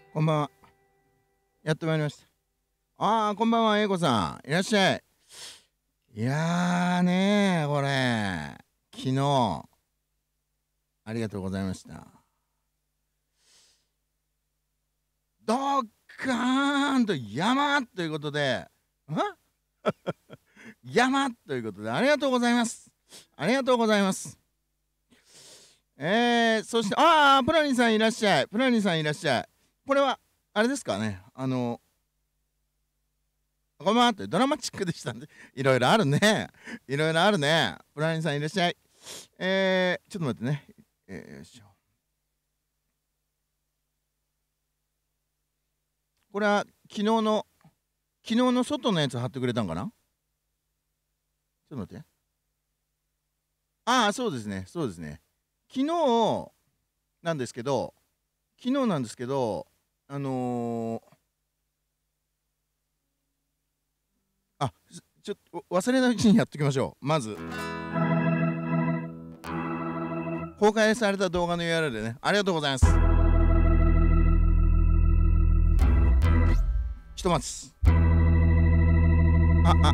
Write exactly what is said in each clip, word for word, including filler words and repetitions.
こんばんは。やってまいりました。ああ、こんばんは、英子さん。いらっしゃい。いやーねー、これ。昨日、ありがとうございました。ドッカーンと山ということで、ん山ということで、ありがとうございます。ありがとうございます。えー、そして、ああ、プラニーさんいらっしゃい。プラニーさんいらっしゃい。これは、あれですかね。あの、こんばんはってドラマチックでしたんで、いろいろあるね。いろいろあるね。プラニーさんいらっしゃい。えー、ちょっと待ってね。えー、よいしょ。これは昨日の、昨日の外のやつ貼ってくれたんかな。ちょっと待って。ああ、そうですね。そうですね。昨日なんですけど、昨日なんですけど、あのー、あ、ちょっと忘れないうちにやっておきましょう。まず。公開された動画の ユーアールエル でね。ありがとうございます。ひとまつ。あ、あ。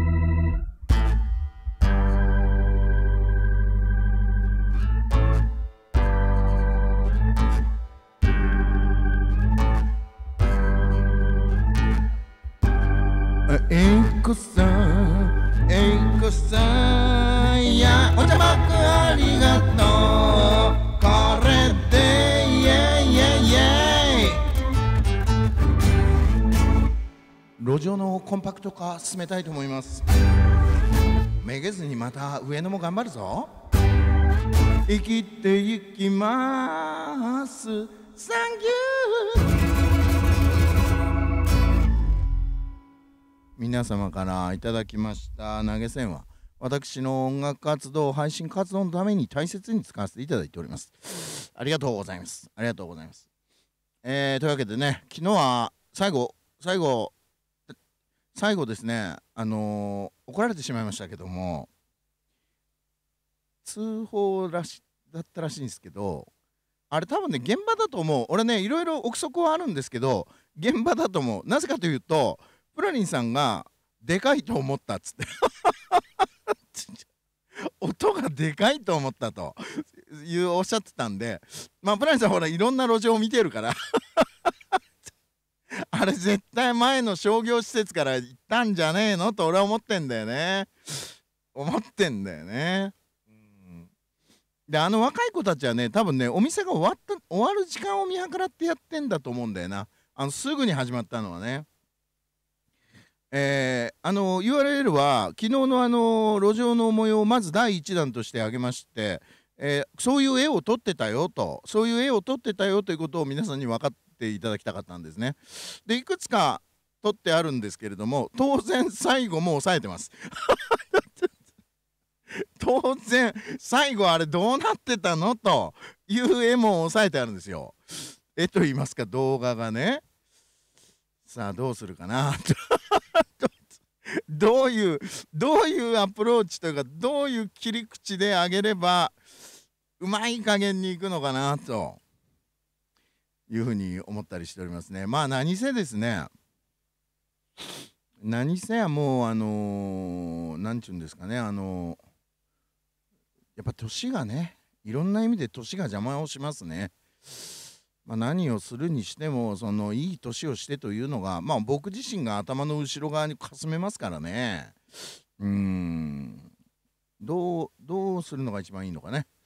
えいこさん、えいこさん、やお茶ばくありがとう。これでイエイイエイイエイ。路上のコンパクト化進めたいと思います。めげずにまた上野も頑張るぞ。生きていきます。サンキュー。皆様からいただきました投げ銭は私の音楽活動配信活動のために大切に使わせていただいております。ありがとうございます。ありがとうございます。えー、というわけでね、昨日は最後最後最後ですね、あのー、怒られてしまいましたけども、通報らしだったらしいんですけど、あれ多分ね現場だと思う。俺ねいろいろ憶測はあるんですけど現場だと思う。なぜかというとプラリンさんがでかいと思ったっつって音がでかいと思ったというおっしゃってたんで、まあプラリンさんほらいろんな路上を見てるからあれ絶対前の商業施設から行ったんじゃねえのと俺は思ってんだよね。思ってんだよね。うん、であの若い子たちはね多分ねお店が終わった終わる時間を見計らってやってんだと思うんだよな。あのすぐに始まったのはね。えー、あの ユーアールエル は昨日のあの路上の模様をまずだいいちだんとして挙げまして、えー、そういう絵を撮ってたよとそういう絵を撮ってたよということを皆さんに分かっていただきたかったんですね。でいくつか撮ってあるんですけれども当然最後も抑えてます当然最後あれどうなってたのという絵も抑えてあるんですよ。絵と言いますか動画がね。さあどうするかなどういうどういうアプローチというかどういう切り口で上げればうまい加減にいくのかなというふうに思ったりしておりますね。まあ何せですね何せやもうあの何、ー、て言うんですかねあのー、やっぱ年がねいろんな意味で年が邪魔をしますね。まあ、何をするにしてもそのいい年をしてというのが、まあ、僕自身が頭の後ろ側にかすめますからね。うーんどうどうするのが一番いいのかね。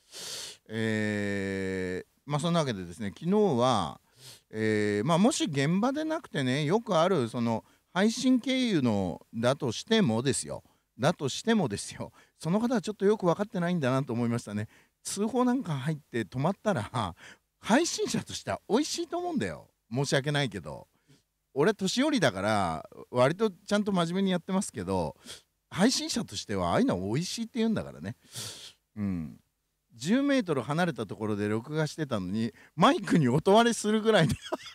えー、まあそんなわけでですね昨日は、えーまあ、もし現場でなくてねよくあるその配信経由のだとしてもですよだとしてもですよその方はちょっとよく分かってないんだなと思いましたね。通報なんか入って止まったら配信者としては美味しいと思うんだよ。申し訳ないけど俺年寄りだから割とちゃんと真面目にやってますけど配信者としてはああいうの美味しいって言うんだからね。うんじゅうメートル離れたところで録画してたのにマイクに音割れするぐらいで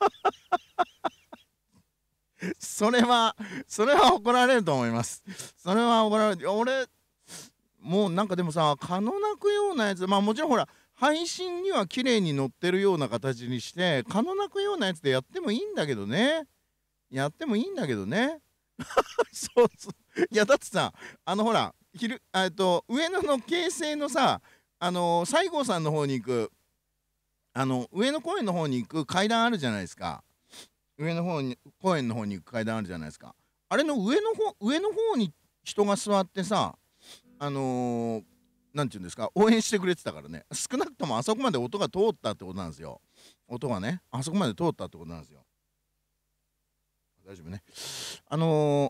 それはそれは怒られると思います。それは怒られる。俺もうなんかでもさ蚊の鳴くようなやつまあもちろんほら配信には綺麗に載ってるような形にして蚊の鳴くようなやつでやってもいいんだけどね。やってもいいんだけどね。そうそう。いやだってさ、あのほら昼えっと上野の京成のさ、あの西郷さんの方に行く、あの上野公園の方に行く階段あるじゃないですか。上の方に公園の方に行く階段あるじゃないですか。あれの上の方上の方に人が座ってさ、あのー、なんていうんですか、応援してくれてたからね。少なくともあそこまで音が通ったってことなんですよ。音がね、あそこまで通ったってことなんですよ。大丈夫ね。あの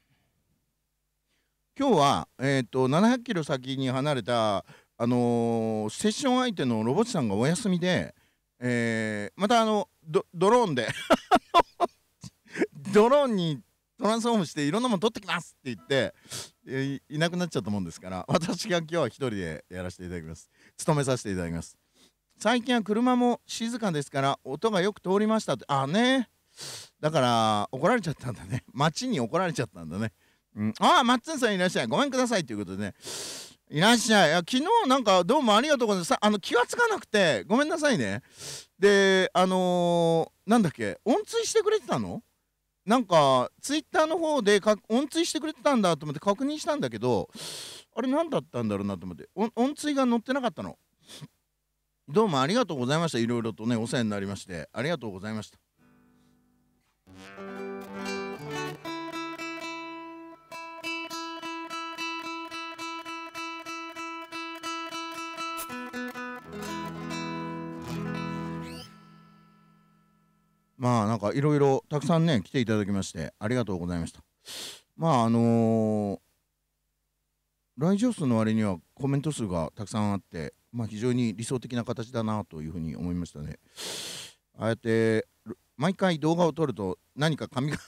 ー、今日は、えっと、ななひゃくキロ先に離れた、あのー、セッション相手のロボッチさんがお休みで、えー、またあのドドローンでドローンにトランスフォームしていろんなもの取ってきますって言って、えいいなくなっちゃったもんですから、私が今日は一人でやらせていただきます。務めさせていただきます。最近は車も静かですから音がよく通りましたって。あね、だから怒られちゃったんだね。街に怒られちゃったんだね。うん、ああ、マッツンさんいらっしゃい、ごめんくださいということでね、いらっしゃい。いや昨日なんかどうもありがとうございます。さあの気がつかなくてごめんなさいね。であのー、なんだっけ、音追してくれてたの、なんかツイッターの方でか音追してくれてたんだと思って確認したんだけど、あれ何だったんだろうなと思って、音音追が載ってなかったの。どうもありがとうございました。いろいろとねお世話になりましてありがとうございました。まあなんかいろいろたくさんね来ていただきましてありがとうございました。まああのー、来場数の割にはコメント数がたくさんあって、まあ、非常に理想的な形だなというふうに思いましたね。ああやって毎回動画を撮ると何か髪が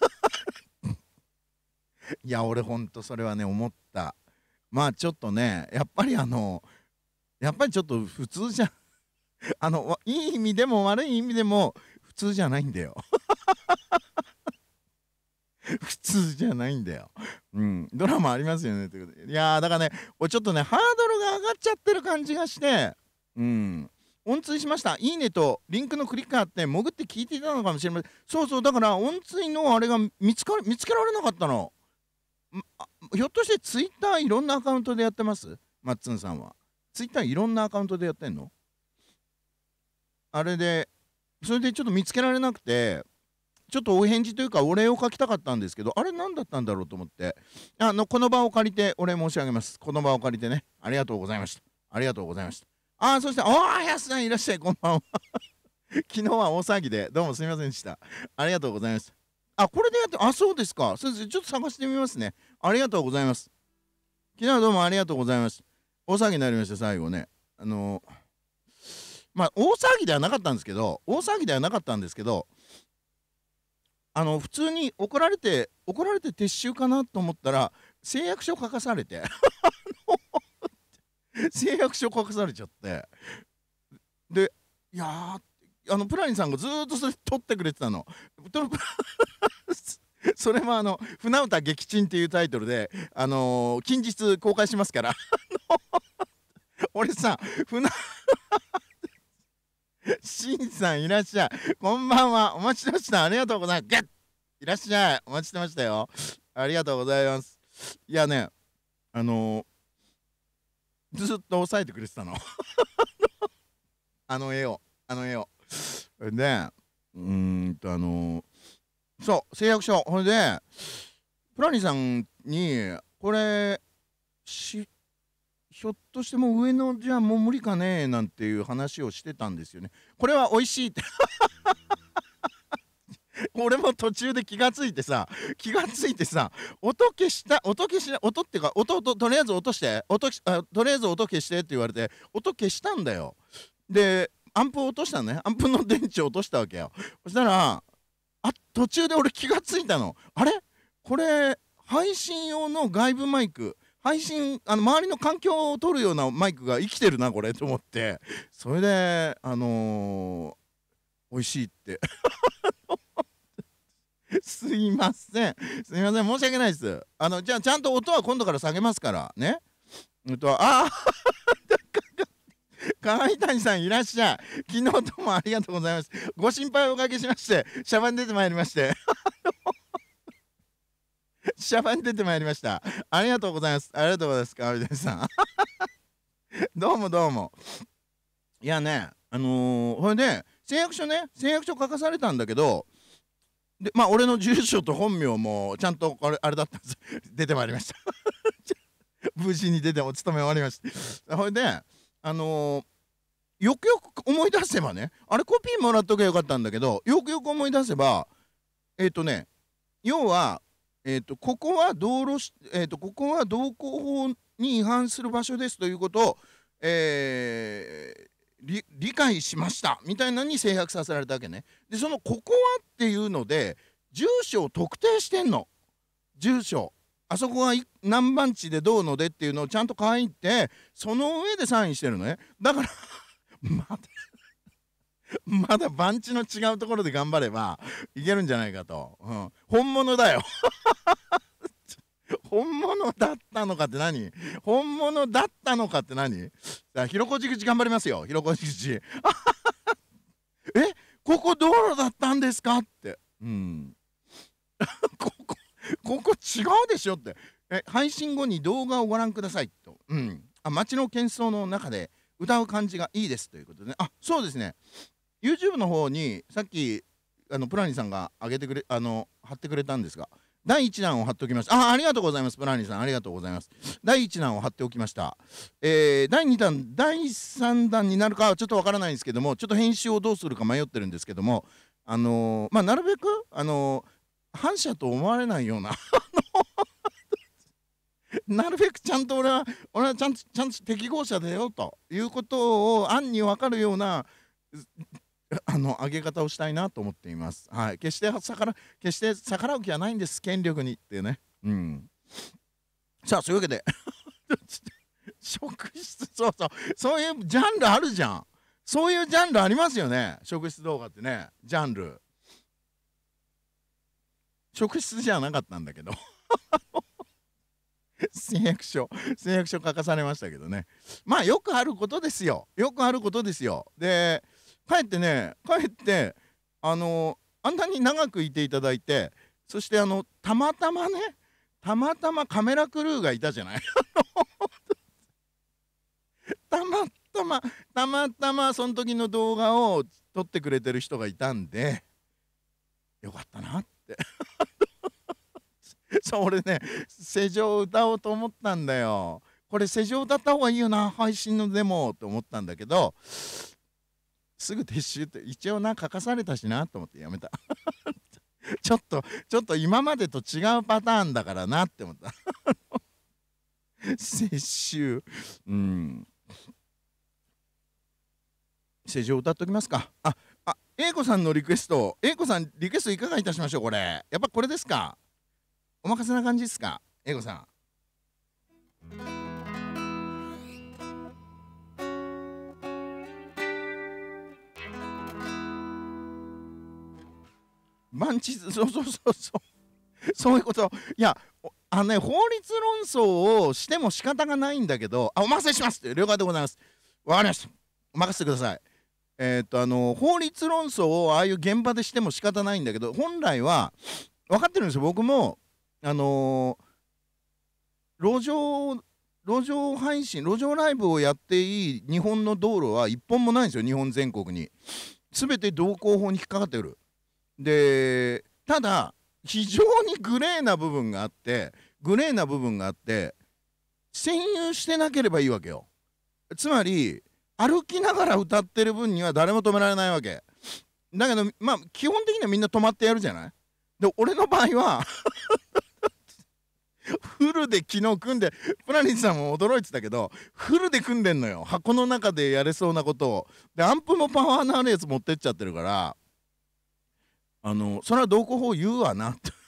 いや俺ほんとそれはね思った。まあちょっとねやっぱりあのやっぱりちょっと普通じゃあのいい意味でも悪い意味でも普通じゃないんだよ普通じゃないんだよ。うん、ドラマありますよねということで。いやーだからね、俺ちょっとねハードルが上がっちゃってる感じがして、うん、音追しました。いいねとリンクのクリックあって潜って聞いていたのかもしれません。そうそう、だから音追のあれが見つか見つけられなかったの。あ、ひょっとしてツイッターいろんなアカウントでやってます？マッツンさんは。ツイッターいろんなアカウントでやってんの？あれで、それでちょっと見つけられなくて、ちょっとお返事というかお礼を書きたかったんですけど、あれ何だったんだろうと思って、あのこの場を借りてお礼申し上げます。この場を借りてね、ありがとうございました。ありがとうございました。ああ、そして、ああ、やすさんいらっしゃい、こんばんは。昨日は大騒ぎで、どうもすみませんでした。ありがとうございました。あ、これでやって、あ、そうですか。そうです。ちょっと探してみますね。ありがとうございます。昨日はどうもありがとうございました。大騒ぎになりました、最後ね。あのー、まあ、大騒ぎではなかったんですけど、大騒ぎではなかったんですけど、あの普通に怒られて怒られて撤収かなと思ったら誓約書書かされて誓約書書かされちゃって、で、いやー、あのプラニさんがずーっとそれ取ってくれてたの。それもあの「船歌撃沈」っていうタイトルで、あのー、近日公開しますから俺さ船しんさんいらっしゃい、こんばんは、お待ちしてました。ありがとうございます。ゲッいらっしゃい、お待ちしてましたよ。ありがとうございます。いやね、あのー、ずっと押さえてくれてたのあの絵をあの絵をで、うーんとあのー、そう誓約書、ほいでプラニさんにこれしひょっとしてもう上のじゃあもう無理かねなんていう話をしてたんですよね。これは美味しいって俺も途中で気がついてさ気がついてさ音消した音消し音っていうか音ととりあえず落として音あとりあえず音消してって言われて音消したんだよ。でアンプを落としたのね。アンプの電池を落としたわけよ。そしたらあ途中で俺気がついたの。あれこれ配信用の外部マイク、配信あの周りの環境を取るようなマイクが生きてるなこれと思って、それであのー、美味しいってすいませんすいません申し訳ないです。あのじゃあちゃんと音は今度から下げますからね。音はあ上谷さんいらっしゃい。昨日どうもありがとうございます。ご心配をおかけしまして、シャバに出てまいりまして。シャバに出てまいりました。ありがとうございます。ありがとうございます。上谷さん。どうもどうも。いやね、あのー、ほれで、誓約書ね、誓約書書かされたんだけど、で、まあ、俺の住所と本名もちゃんとあれあれだったんです。出てまいりました。無事に出てお勤め終わりました。ほれで、あのー、よくよく思い出せばね、あれコピーもらっとけばよかったんだけど、よくよく思い出せば、えっ、ー、とね、要は、えっ、ー、と、ここは道路し、えっ、と、ここは道交法に違反する場所ですということを、えー、理, 理解しましたみたいなのに制約させられたわけね。で、そのここはっていうので、住所を特定してんの。住所。あそこが何番地でどうのでっていうのをちゃんと書いて、その上でサインしてるのね。だからまだまだ番地の違うところで頑張ればいけるんじゃないかと。うん、本物だよ。本物だったのかって何？本物だったのかって何？ひろこじ口頑張りますよ。ひろこじ口。え、ここ道路だったんですかって。うん。ここここ違うでしょって。え、配信後に動画をご覧くださいと。うん。あ、街の喧騒の中で歌う感じがいいですということでね。あ、そうですね。YouTube の方にさっきあのプラニさんが上げてくれ、あの貼ってくれたんですが、だいいちだんを貼っておきました。あ、ありがとうございます。プラニさんありがとうございます。だいいちだんを貼っておきました。えー、だいにだん、だいさんだんになるかはちょっとわからないんですけども、ちょっと編集をどうするか迷ってるんですけども、あのー、まあなるべくあのー反社と思われないようななるべくちゃんと俺は俺はちゃんとちゃんと適合者だよということを暗に分かるようなあの上げ方をしたいなと思っています。はい、決して逆ら決して逆らう気はないんです、権力にっていうね。うん。さあ、そういうわけで職質、そうそう、そういうジャンルあるじゃん。そういうジャンルありますよね、職質動画ってね。ジャンル職質じゃなかったんだけど誓約書誓約書書かされましたけどね。まあよくあることですよ。よくあることですよ。で、帰ってね、帰ってあのあんなに長くいていただいて、そしてあのたまたまね、たまたまカメラクルーがいたじゃないたまたまたまたまその時の動画を撮ってくれてる人がいたんで、よかったなってそう、俺ね、世情を歌おうと思ったんだよ。これ世情歌った方がいいよな、配信のでもって思ったんだけど、すぐ撤収って一応な書かされたしなと思ってやめたちょっとちょっと今までと違うパターンだからなって思った撤収、うん、世情歌っときますか。ああ、英子さんのリクエスト、英子さんリクエストいかがいたしましょう。これやっぱこれですか。お任せな感じですか、英子さん。番地、そうそうそうそうそういうこと。いや、あのね、法律論争をしても仕方がないんだけど、あ、お任せしますって了解でございます。わかりました。お任せください。えー、っとあの法律論争をああいう現場でしても仕方ないんだけど、本来は分かってるんですよ。僕もあのー、路上路上配信路上ライブをやっていい日本の道路は一本もないんですよ、日本全国に。全て道交法に引っかかってくる。で、ただ非常にグレーな部分があってグレーな部分があって占有してなければいいわけよ。つまり歩きながら歌ってる分には誰も止められないわけだけど、まあ基本的にはみんな止まってやるじゃない。で、俺の場合はフルで昨日組んで、プラニスさんも驚いてたけどフルで組んでんのよ、箱の中でやれそうなことを。で、アンプもパワーのあるやつ持ってっちゃってるから、あのそれは道交法言うわなって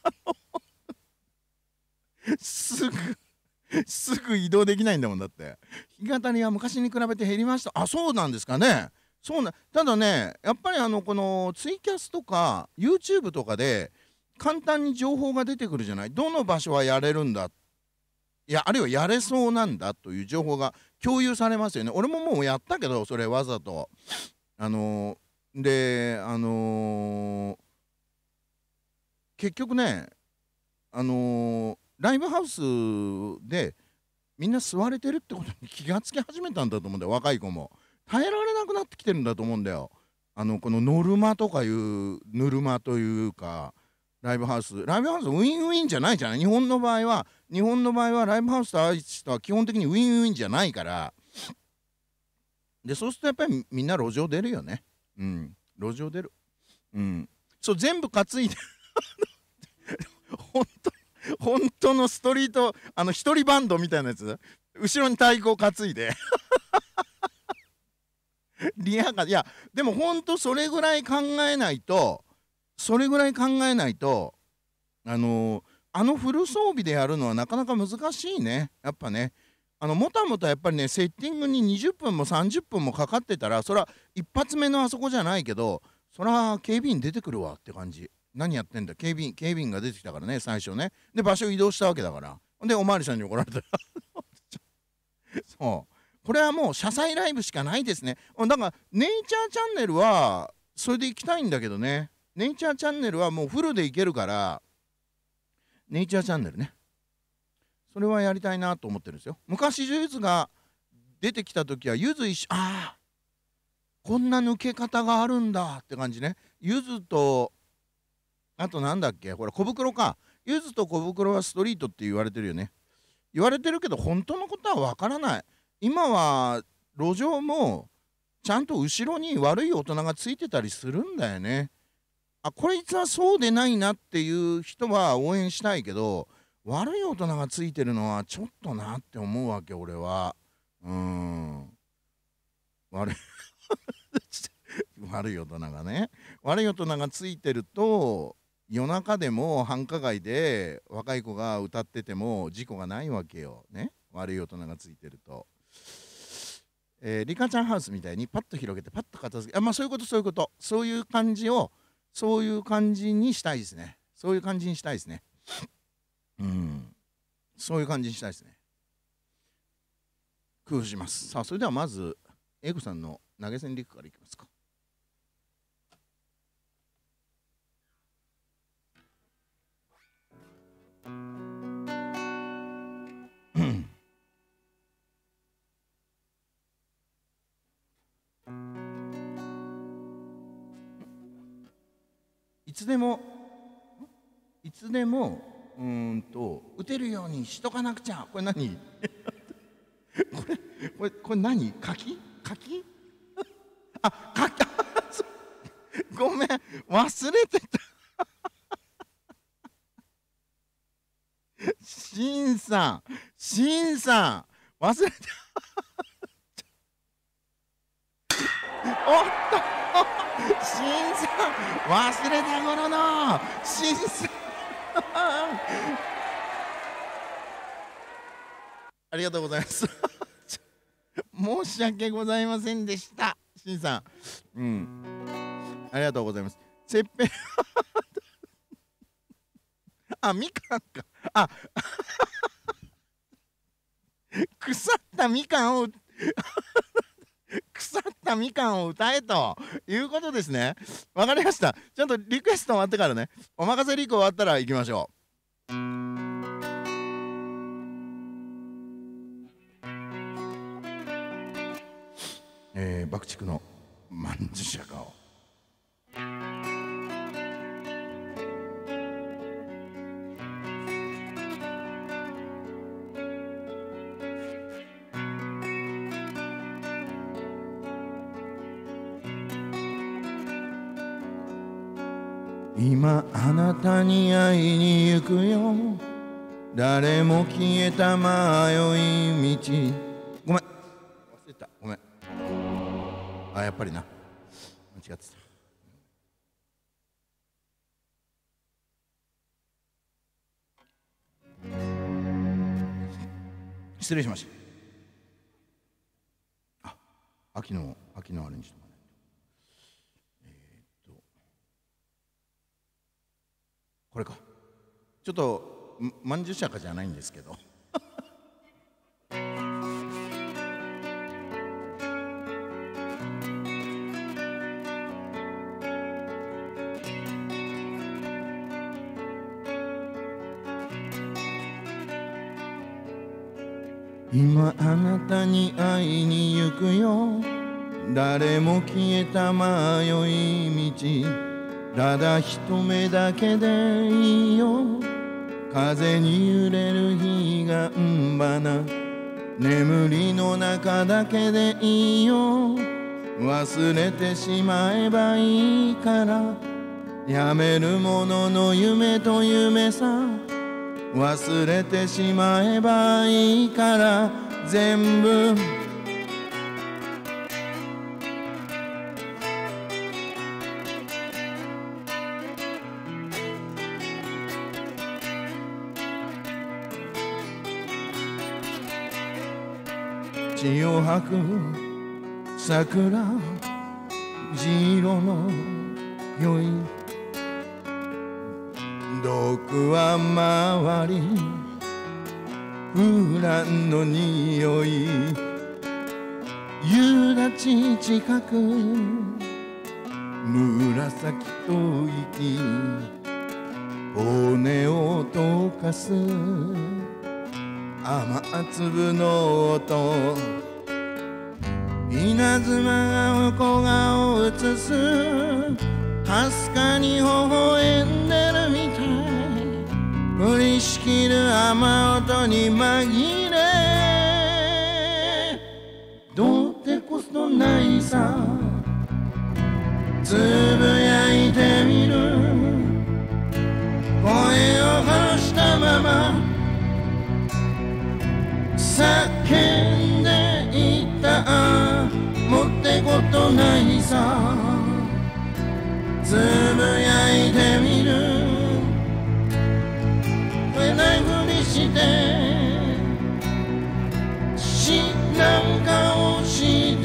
すぐすぐ移動できないんだもん。だって弾き語りは昔に比べて減りました。あ、そうなんですかね。そうな、ただね、やっぱりあのこのツイキャスとか YouTube とかで簡単に情報が出てくるじゃない。どの場所はやれるんだ、いや、あるいはやれそうなんだという情報が共有されますよね。俺ももうやったけど、それわざと。あのーであのー結局ね、あのーライブハウスでみんな座れてるってことに気がつき始めたんだと思うんだよ、若い子も。耐えられなくなってきてるんだと思うんだよ。あのこのノルマとかいうぬるまというか、ライブハウスライブハウスウィンウィンじゃないじゃない。日本の場合は日本の場合はライブハウスとアーティストは基本的にウィンウィンじゃないから。でそうするとやっぱりみんな路上出るよね。うん、路上出る。うん、そう全部担いで本当本当のストリート、あの一人バンドみたいなやつ、後ろに太鼓を担いでリアカー、いやでも本当それぐらい考えないとそれぐらい考えないとあのーあのフル装備でやるのはなかなか難しいね、やっぱね。あのもたもたやっぱりね、セッティングににじゅっぷんもさんじゅっぷんもかかってたら、そら一発目のあそこじゃないけど、そら警備員出てくるわって感じ。何やってんだ、警備員警備員が出てきたからね、最初ね。で場所移動したわけだから。でおまわりさんに怒られたそうこれはもう車載ライブしかないですね。だからネイチャーチャンネルはそれで行きたいんだけどね。ネイチャーチャンネルはもうフルで行けるから、ネイチャーチャンネルね、それはやりたいなと思ってるんですよ。昔ゆずが出てきた時はゆず一緒、ああこんな抜け方があるんだって感じね。ゆずとあとなんだっけ、ほら小袋か。ゆずと小袋はストリートって言われてるよね。言われてるけど本当のことはわからない。今は路上もちゃんと後ろに悪い大人がついてたりするんだよね。あ、こいつはそうでないなっていう人は応援したいけど、悪い大人がついてるのはちょっとなって思うわけ、俺は。うーん。悪い悪い大人がね、悪い大人がついてると、夜中でも繁華街で若い子が歌ってても事故がないわけよ。ね。悪い大人がついてると。えー、リカちゃんハウスみたいにパッと広げてパッと片付け、あ、まあそういうことそういうこと、そういう感じをそういう感じにしたいですね。そういう感じにしたいですね。うん、そういう感じにしたいですね。工夫します。さあそれではまず英子さんの投げ銭リックからいきますか。いつでもいつでもうーんと打てるようにしとかなくちゃ。これ何これこれこれ何柿柿あ柿ごめん忘れてたしんさんしんさん忘れておっとしんさん忘れた頃のしんさんありがとうございます申し訳ございませんでしたしんさん。うんありがとうございます。せっぺんあみかんかあ腐ったみかんを腐ったみかんを歌えということですね。わかりました。ちゃんとリクエスト終わってからね、お任せリク終わったら行きましょう。えー、爆竹のまんじゅ釈迦を今あなたに会いに行くよ、誰も消えた迷い道。ごめん忘れた、ごめん。あやっぱりな間違ってた。失礼しました。あ秋の秋のアレンジとかね。えー、っとこれか。ちょっとまんじゅう釈迦じゃないんですけど今あなたに会いに行くよ。誰も消えた迷い道、ただ一目だけでいいよ。風に揺れる彼岸花、眠りの中だけでいいよ。忘れてしまえばいいから、やめるものの夢と夢さ。忘れてしまえばいいから全部。血を吐く桜、地色の酔い、毒は回りフランの匂い、夕立近く紫と息、骨を溶かす雨粒の音、稲妻が横顔を映す、かすかに微笑んでるみたい。降りしきる雨音に紛れ、どうってことないさ。つぶやいてみる、声を殺したまま叫んでいた。もってことないさ。つぶやいてみる、触れないふりして知らん顔して。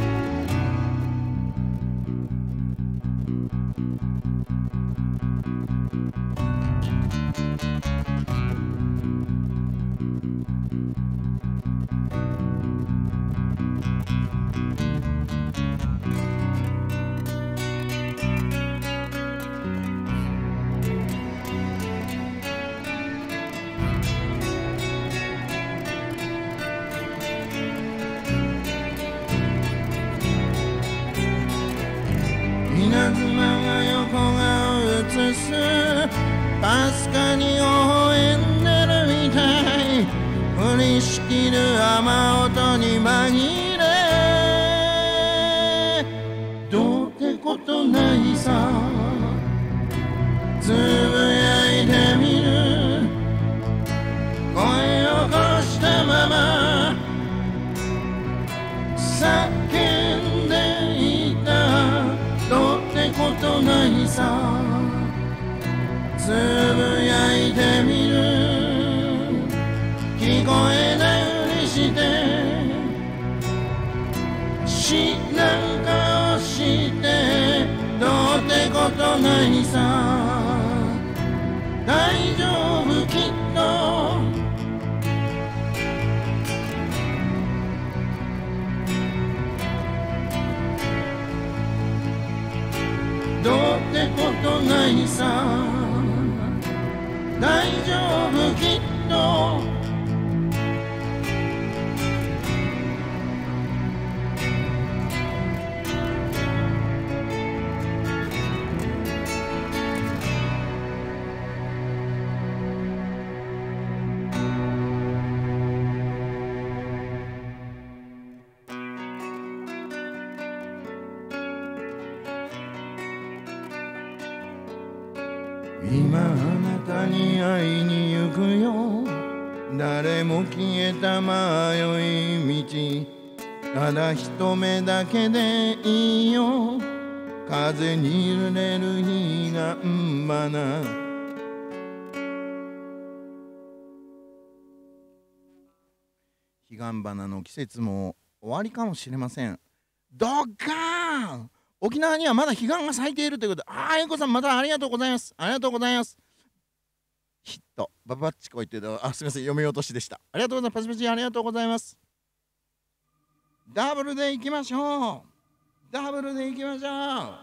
稲妻が横顔映す、かすかに微笑んでるみたい。降りしきる雨音に紛れ、どうってことないさ。つぶやいてみる、声を殺したまま叫んでいた。どうってことないさ。つぶやいてみる、聞こえないふりして知らん顔して。どうってことないさ。大丈夫きっと。どうってことないさ。大丈夫きっと。今あなたに会いに行くよ。誰も消えた迷い道、ただ一目だけでいいよ。風に揺れる彼岸花。彼岸花の季節も終わりかもしれません。ドッカーン、沖縄にはまだ彼岸が咲いているということで、ああ、えいこさん、またありがとうございます。ありがとうございます。ヒット、ババッチコイっていうの、あ、すみません、読み落としでした。ありがとうございます。パチパチ、ありがとうございます。ダブルでいきましょう。ダブルでいきましょう。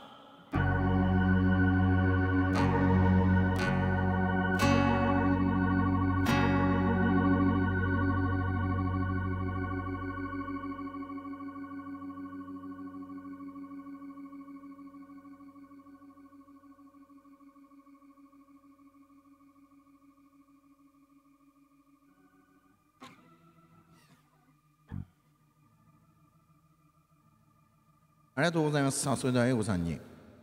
ありがとうございます。さあ、それでは英語さんに。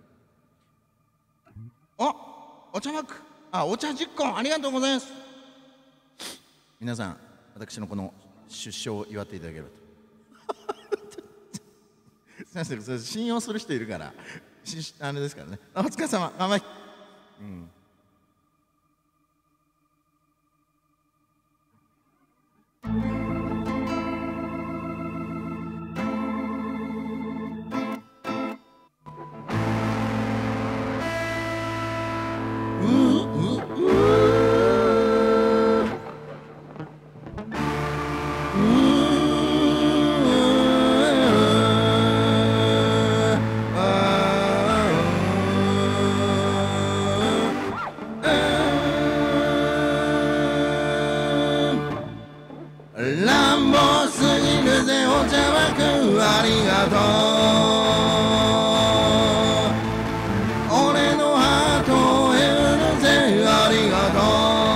おお茶マック、あ、お茶じゅっこ、ありがとうございます。皆さん、私のこの出生を祝っていただければと。すみません、それ信用する人いるから、しあれですからね。あ、お疲れ様、頑張り。うん。乱暴すぎるぜお茶枠、ありがとう。俺のハートを得るぜ、ありがと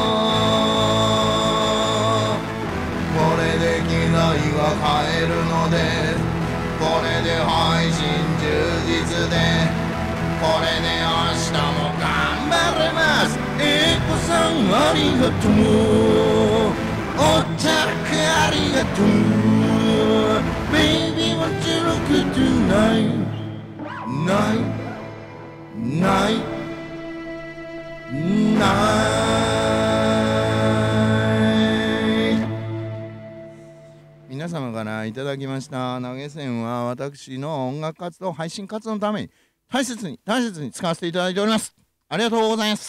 う。これで機材が買えるので、これで配信充実で、これで明日も頑張れます。エコさんありがとう。お茶ありがとう Baby what you look tonight Night Night Night 皆様からいただきました投げ銭は私の音楽活動配信活動のために大切に大切に使わせていただいております。ありがとうございます。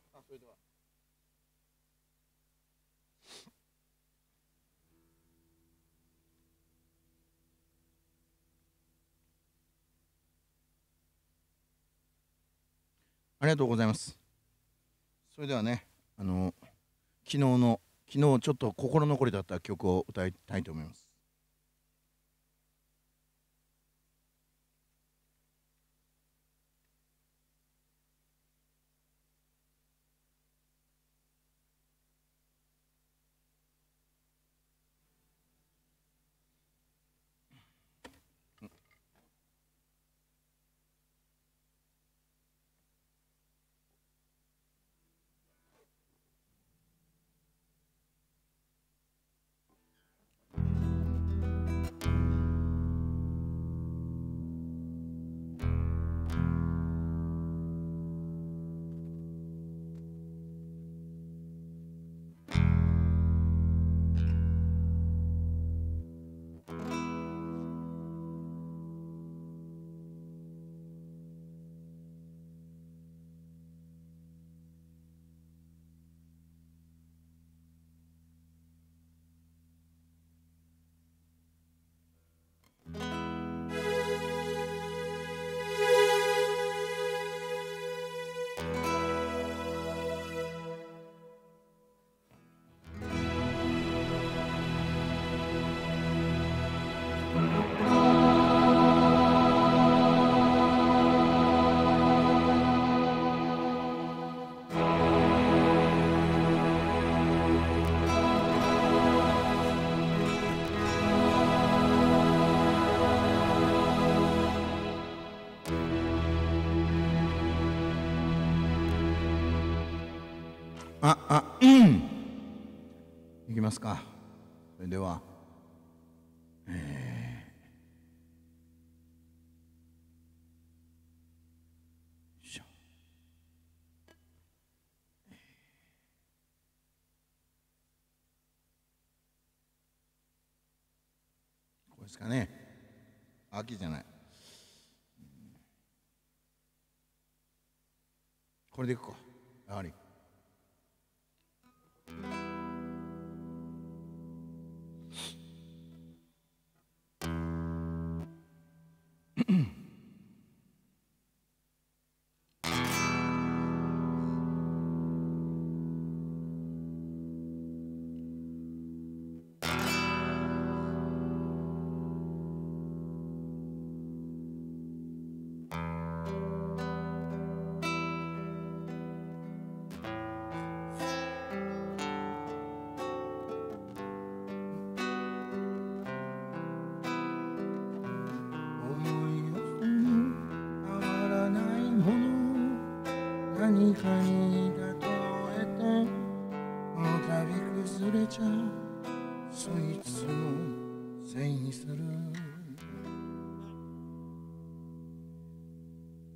ありがとうございます。それではね、あの昨日の昨日ちょっと心残りだった曲を歌いたいと思います。あ、あ、うん。いきますか。それでは、えー、しょ。これですかね。秋じゃない。これでいくか。やはり。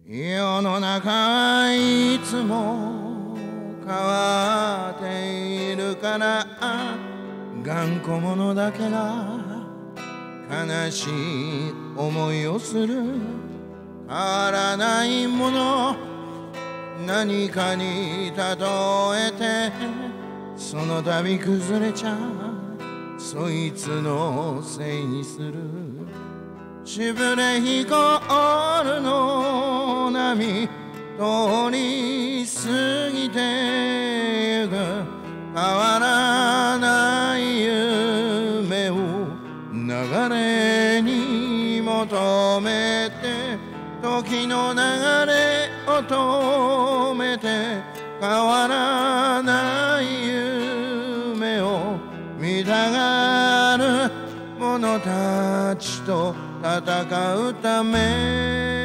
世の中いつも変わっているから頑固者だけが悲しい思いをする。変わらないもの何かに例えてその度崩れちゃうそいつのせいにする。しぶれヒコールの波通り過ぎてゆく。変わらない夢を流れに求めて時の流れを止めて変わらない夢を見たがる者たちと戦うため。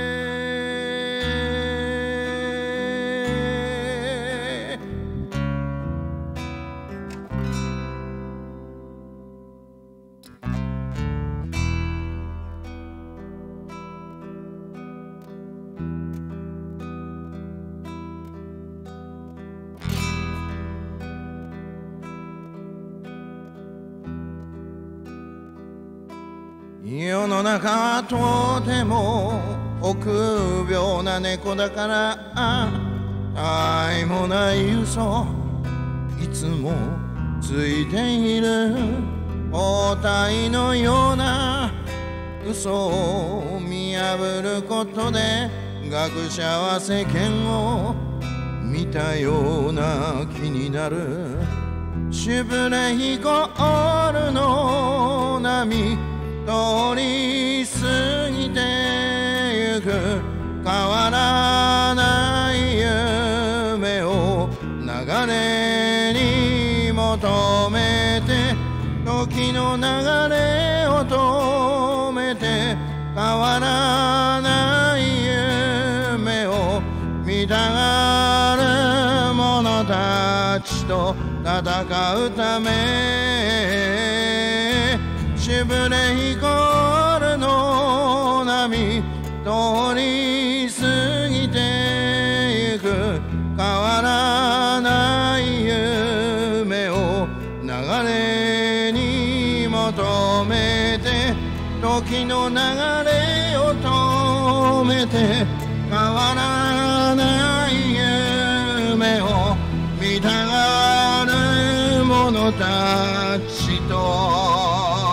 世の中はとても臆病な猫だからたいもない嘘いつもついている。包帯のような嘘を見破ることで学者は世間を見たような気になる。しぶれヒコールの波通り過ぎてゆく。変わらない夢を流れに求めて時の流れを止めて変わらない夢を見たがる者たちと戦うため。しぶれヒコールの波通り過ぎてゆく。変わらない夢を流れに求めて時の流れを止めて変わらない夢を見たがる者たちと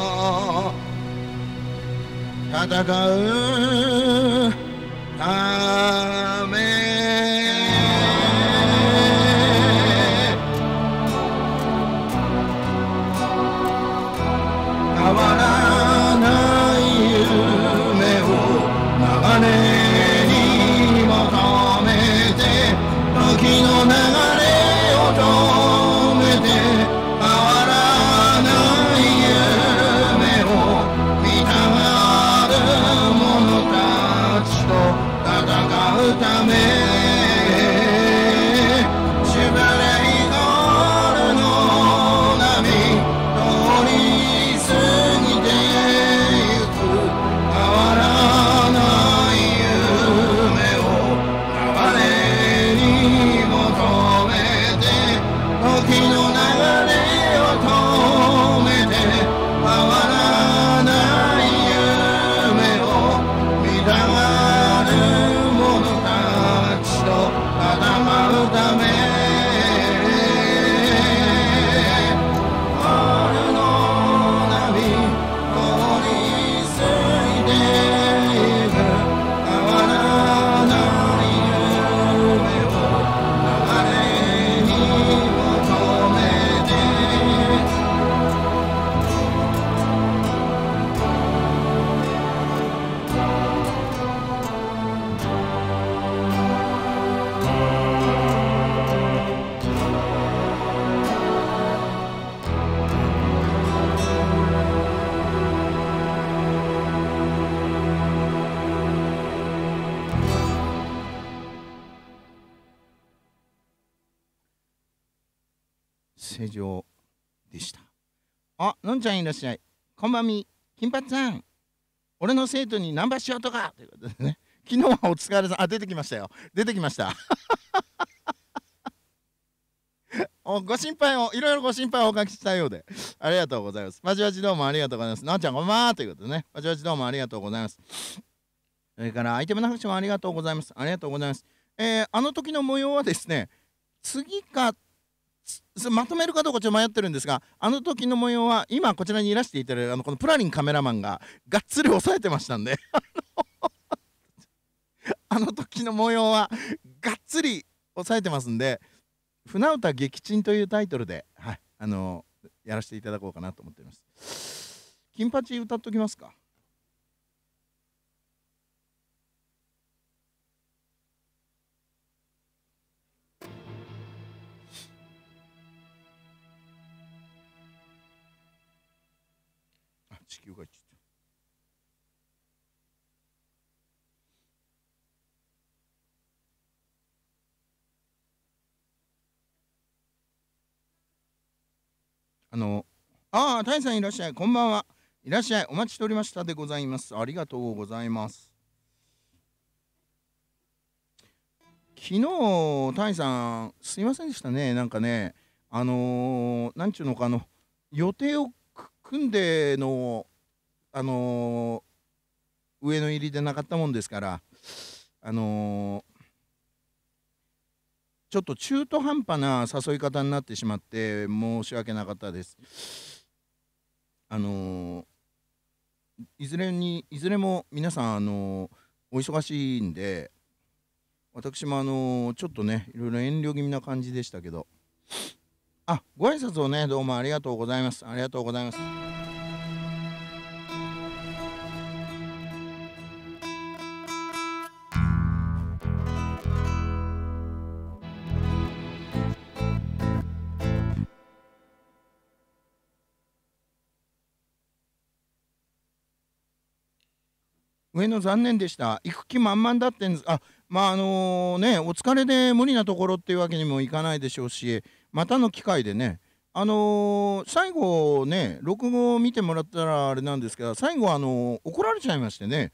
戦うため。変わらない夢を流れに求めて時の流れを止めて変わらない夢を見たがる者たちと戦うため。しぶれヒコールの波通り過ぎてゆく。変わらない夢を流れに求めて時の流れを止めて変わらない夢を見たがる者たちと戦うため。春の波通り過ぎてゆく。変わらない夢を流れに求めて正常でした。あ、のんちゃんいらっしゃい。こんばんみ。金髪さん。俺の生徒にナンパしようとかということでね。 昨日はお疲れさん、あ、出てきましたよ。出てきました。おご心配を、いろいろご心配をおかけしたようで、ありがとうございます。パチパチどうもありがとうございます。なおちゃんこんばんはということでね、パチパチどうもありがとうございます。それからアイテムの拍手もありがとうございます。ありがとうございます。えー、あの時の模様はですね、次か、まとめるかどうかちょっと迷ってるんですが、あの時の模様は今こちらにいらしていただいるあのこのプラリンカメラマンががっつり押さえてましたんであの時の模様はがっつり押さえてますんで、船歌撃沈というタイトルで、はい、あのー、やらせていただこうかなと思っております。金八歌っときますか。あ、地球が一致。あの、ああ、タイさんいらっしゃい。こんばんは。いらっしゃい。お待ちしておりましたでございます。ありがとうございます。昨日、タイさん、すいませんでしたね。なんかね、あのー、なんちゅうのか、あの、予定を組んでの、あのー、上の入りでなかったもんですから、あのー、ちょっと中途半端な誘い方になってしまって申し訳なかったです。あのー、いずれにいずれも皆さん、あのー、お忙しいんで、私もあのー、ちょっとね、いろいろ遠慮気味な感じでしたけど、あ、ご挨拶をね、どうもありがとうございます。ありがとうございます。上野残念でした。行く気満々だってんです。あ、まああのね、お疲れで無理なところっていうわけにもいかないでしょうし、またの機会でね、あのー、最後ね、録画を見てもらったらあれなんですけど、最後あのー、怒られちゃいましてね、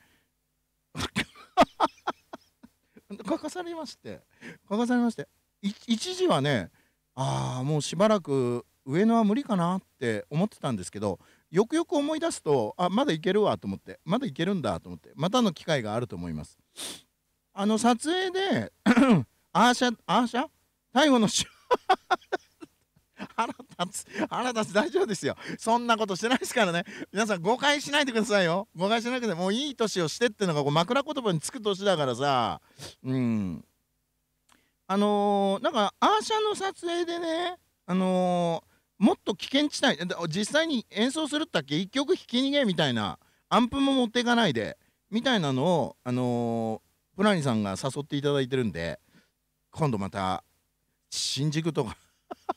書かされまして、書かされまして、い一時はね、ああ、もうしばらく上野は無理かなって思ってたんですけど、よくよく思い出すと、あ、まだいけるわと思って、まだいけるんだと思って、またの機会があると思います。あの撮影でアーシャアーシャ最後のし腹立つ腹立つ、大丈夫ですよ、そんなことしてないですからね。皆さん誤解しないでくださいよ。誤解しなくてもういい年をしてっていうのがこう枕言葉につく年だからさ。うん、あのー、なんかアーシャの撮影でね、あのー、もっと危険地帯で実際に演奏するったっけ、一曲弾き逃げみたいな、アンプも持っていかないでみたいなのを、あのー、プラニさんが誘っていただいてるんで、今度また新宿とか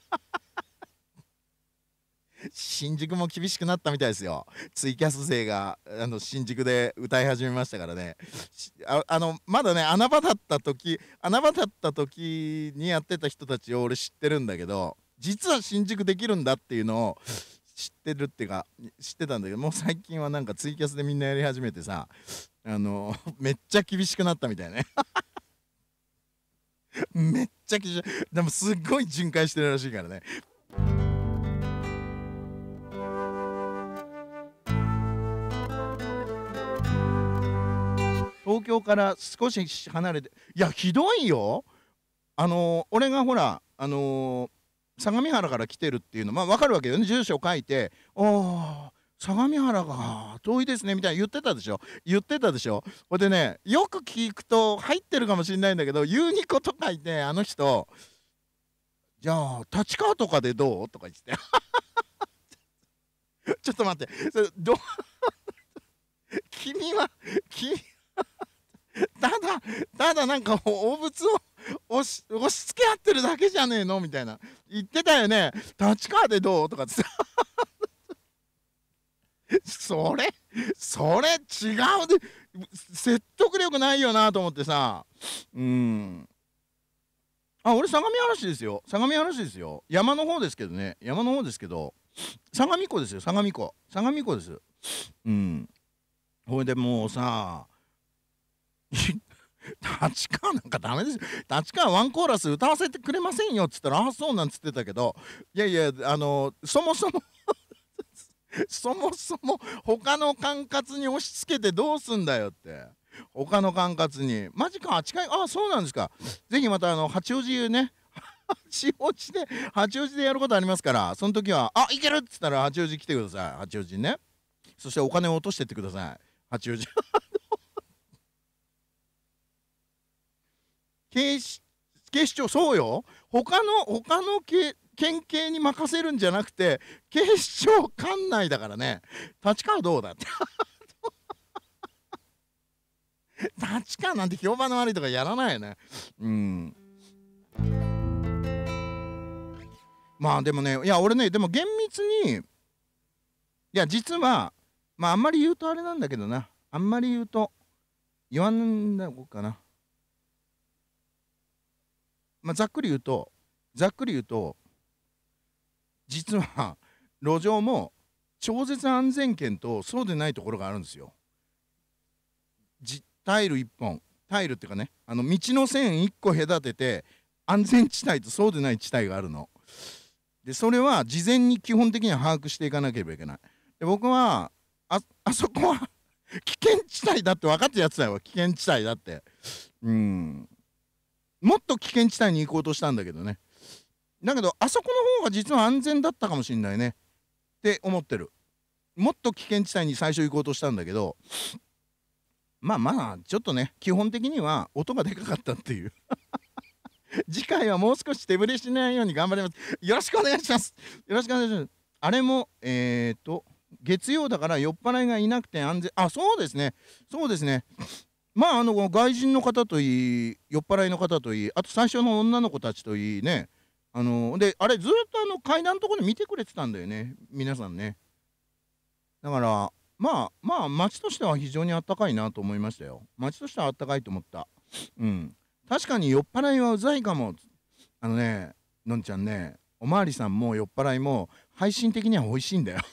新宿も厳しくなったみたいですよ。ツイキャス勢があの新宿で歌い始めましたからね。ああのまだね、穴場だった時穴場だった時にやってた人たちを俺知ってるんだけど、実は新宿できるんだっていうのを知ってるっていうか知ってたんだけど、もう最近はなんかツイキャスでみんなやり始めてさ、あのめっちゃ厳しくなったみたいね。めっちゃ厳しい。でもすっごい巡回してるらしいからね。東京から少し離れて、いやひどいよ。あのー、俺がほらあのー、相模原から来てるっていうのまあ分かるわけよね。住所書いて「ああ相模原が遠いですね」みたいな言ってたでしょ言ってたでしょ。ほんでね、よく聞くと入ってるかもしれないんだけど、ユーニコと書いてあの人「じゃあ立川とかでどう?」とか言ってちょっと待って、それど君は君ただただなんかお物を押し押し付け合ってるだけじゃねえのみたいな言ってたよね。立川でどうとかってさそれそれ違うで説得力ないよなと思ってさ。うん、あ、俺相模原市ですよ。相模原市ですよ。山の方ですけどね、山の方ですけど、相模湖ですよ。相模湖相模湖です。うん、ほいでもうさ立川なんかダメですよ。立川ワンコーラス歌わせてくれませんよっつったら、ああそうなんつってたけど、いやいや、あのそもそもそもそも他の管轄に押し付けてどうすんだよって。他の管轄にマジか、近い、ああそうなんですか。ぜひまたあの八王子ね、八王子で八王子でやることありますから、その時はあいけるっつったら八王子来てください。八王子ね。そしてお金を落としてってください。八王子警視警視庁、そうよ。他の他の警県警に任せるんじゃなくて警視庁管内だからね。立川どうだって立川なんて評判の悪いとかやらないよね。うん。まあでもね、いや俺ね、でも厳密に、いや実はまああんまり言うとあれなんだけどな、あんまり言うと言わんだこうかな。まあざっくり言うとざっくり言うと実は路上も超絶安全圏とそうでないところがあるんですよ。じタイルいっぽん、タイルっていうかね、あの道の線いっこ隔てて安全地帯とそうでない地帯があるの。でそれは事前に基本的には把握していかなければいけない。で僕はああそこは危険地帯だって分かってやってたよ。危険地帯だって。うん。もっと危険地帯に行こうとしたんだけどね。だけどあそこの方が実は安全だったかもしれないねって思ってる。もっと危険地帯に最初行こうとしたんだけど、まあまあちょっとね、基本的には音がでかかったっていう次回はもう少し手ぶれしないように頑張ります。よろしくお願いします。よろしくお願いします。あれもえっと月曜だから酔っ払いがいなくて安全、あそうですね、そうですね。まああの外人の方といい酔っ払いの方といい、あと最初の女の子たちといいね、あのであれずっとあの階段のところで見てくれてたんだよね、皆さんね。だからまあまあ街としては非常にあったかいなと思いましたよ。街としてはあったかいと思った。うん。確かに酔っ払いはうざいかも。あのね、のんちゃんね、おまわりさんも酔っ払いも配信的には美味しいんだよ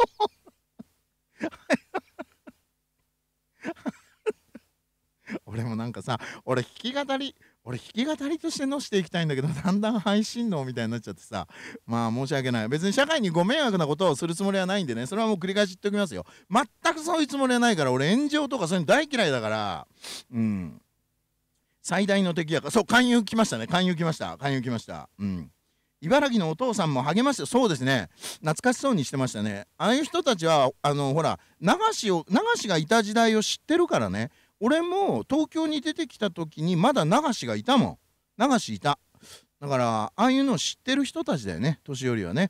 俺もなんかさ、俺弾き語り俺弾き語りとしてのしていきたいんだけど、だんだん配信能みたいになっちゃってさ、まあ申し訳ない。別に社会にご迷惑なことをするつもりはないんでね、それはもう繰り返し言っておきますよ。全くそういうつもりはないから。俺炎上とかそういうの大嫌いだから。うん。最大の敵やから。そう、勧誘来ましたね。勧誘来ました勧誘来ました。うん。茨城のお父さんも励まして、そうですね、懐かしそうにしてましたね。ああいう人たちはあのほら流しを流しがいた時代を知ってるからね。俺も東京に出てきた時にまだ流しがいたもん。流しいた。だからああいうのを知ってる人たちだよね、年寄りはね。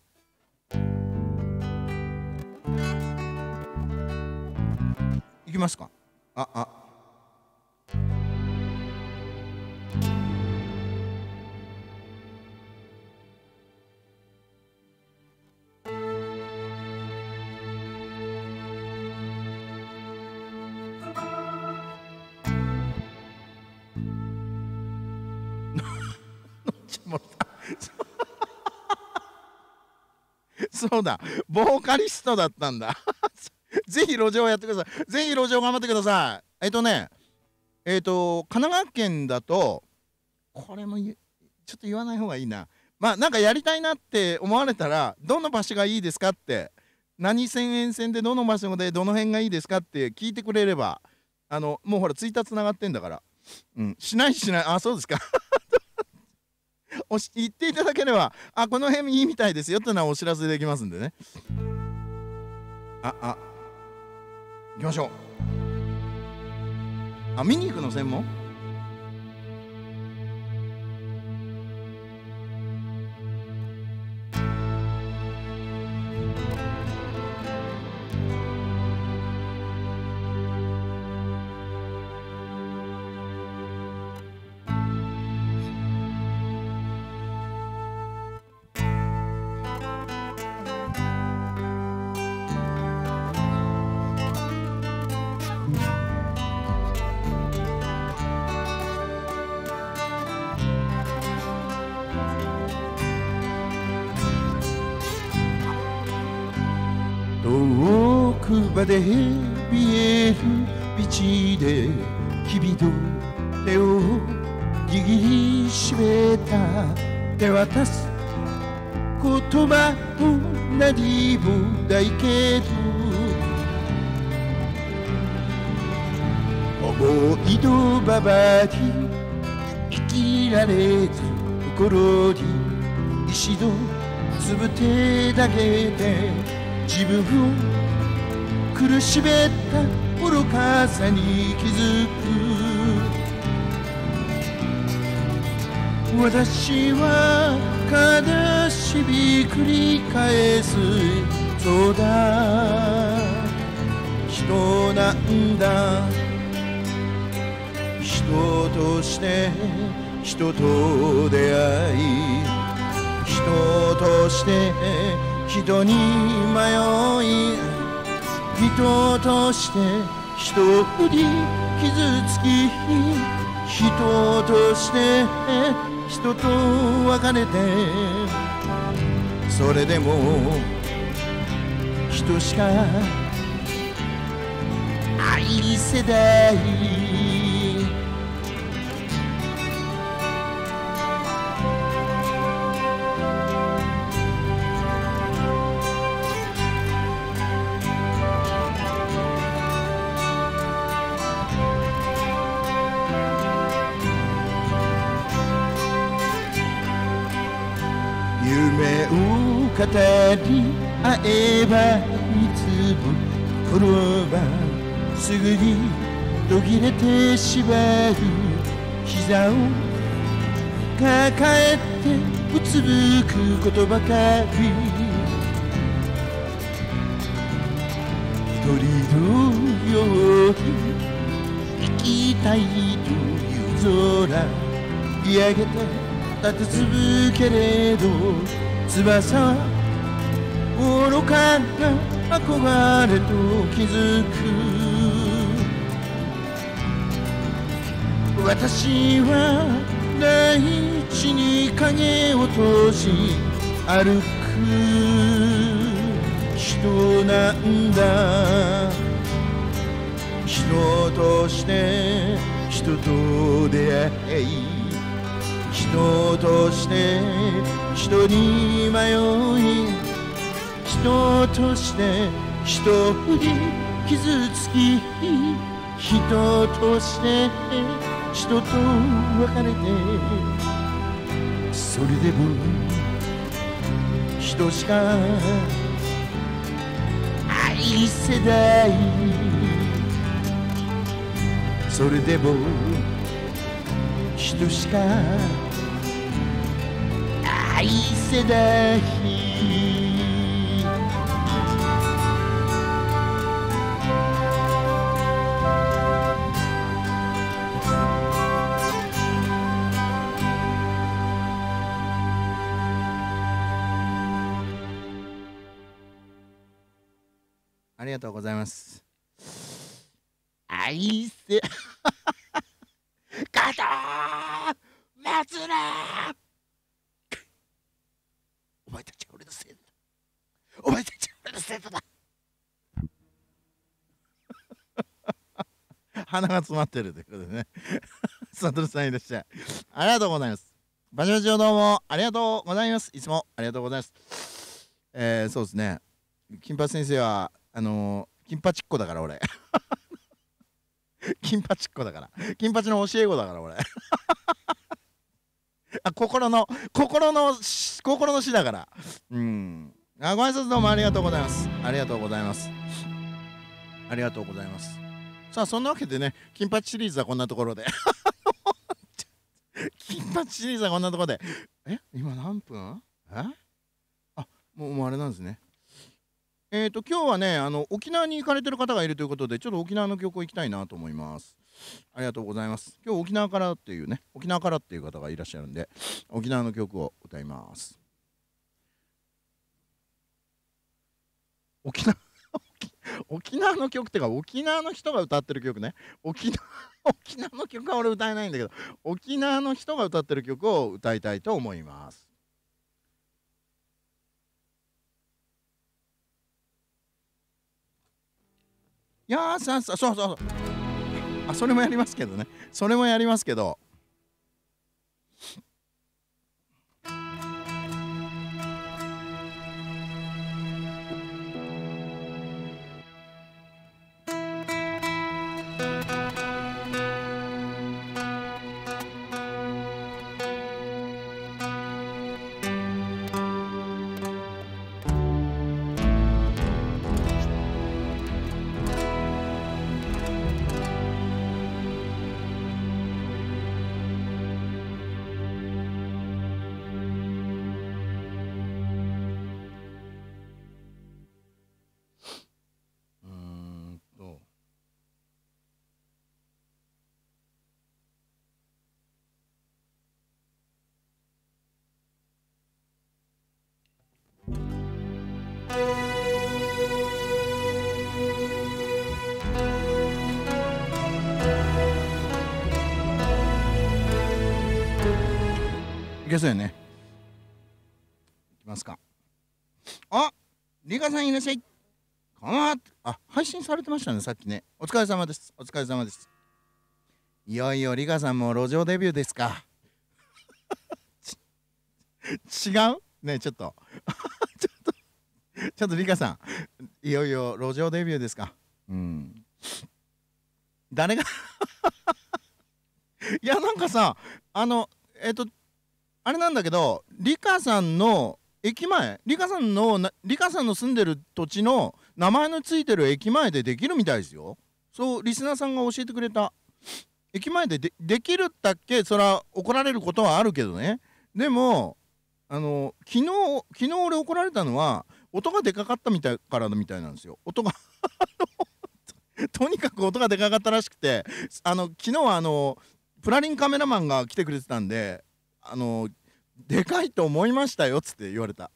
いきますか。ああそうだ、ボーカリストだったんだぜひ路上やってください。ぜひ路上頑張ってください。えっとね、えっと神奈川県だと、これもちょっと言わない方がいいな。まあなんかやりたいなって思われたら、どの場所がいいですかって、何線沿線でどの場所でどの辺がいいですかって聞いてくれれば、あのもうほらツイッターつながってんだから。うん、しないしない、あそうですかおし言っていただければ、あこの辺いいみたいですよっていうのはお知らせできますんでね。ああ行きましょう。あ見に行くの専門遠くまで見える道で君と手を握りしめた手渡す言葉も何もないけど、思いのままに生きられず心に石のつぶてだけで自分を苦しめた愚かさに気づく。私は悲しみ繰り返す、そうだ人なんだ。人として人と出会い、人として人に迷い、人として人に傷つき、人として人と別れて、それでも人しか愛せない。夢を語り合えばいつも心はすぐに途切れてしまう。膝を抱えてうつむくことばかり、鳥のように生きたいという空見上げて立て続けれど、翼は愚かな憧れと気づく。私は大地に影を通し歩く人なんだ。人として人と出会い、人として人に迷い、人として人に傷つき、人として人と別れて、それでも人しか愛せない。それでも人しか愛せない。ありがとうございます。愛せ加藤松浦、お前たちは俺の生徒だ。お前たちは俺の生徒だ。鼻が詰まってるということでね。サトルさんいらっしゃい。ありがとうございます。バチバチをどうもありがとうございます。いつもありがとうございます。えー、そうですね。金八先生はあのー、金八っ子だから俺。金八っ子だから。金八の教え子だから俺。あ、心の心の心の師だから。うん。あ、ご挨拶どうもありがとうございます。ありがとうございます。ありがとうございます。さあそんなわけでね、金八シリーズはこんなところで。金八シリーズはこんなところで。え、今何分？え？あ、もうもうあれなんですね。えーと今日はね、あの沖縄に行かれてる方がいるということで、ちょっと沖縄の曲を行きたいなと思います。ありがとうございます。今日沖縄からっていうね、沖縄からっていう方がいらっしゃるんで、沖縄の曲を歌います。沖縄沖縄の曲ってか、沖縄の人が歌ってる曲ね。沖縄沖縄の曲は俺歌えないんだけど、沖縄の人が歌ってる曲を歌いたいと思います。いやーささそうそうそう、あ、それもやりますけどね、それもやりますけど、 けそうやね。いきますか。あ、リカさんいらっしゃい。こんばんは。あ、配信されてましたね、さっきね。お疲れ様です。お疲れ様です。いよいよリカさんも路上デビューですか。違うね、ちょっと。ちょっと、ちょっとリカさん、いよいよ路上デビューですか。うん。誰がいや、なんかさ、あの、えっと、あれなんだけど、リカさんの駅前、リカさんのな、リカさんの住んでる土地の名前のついてる駅前でできるみたいですよ。そう、リスナーさんが教えてくれた。駅前ででできるったっけ。そら怒られることはあるけどね。でも、あの、昨日、昨日俺怒られたのは、音がでかかったみたいからみたいなんですよ。音がとにかく音がでかかったらしくて、あの、昨日はあの、プラリンカメラマンが来てくれてたんで、あの、でかいと思いましたよっつって言われた。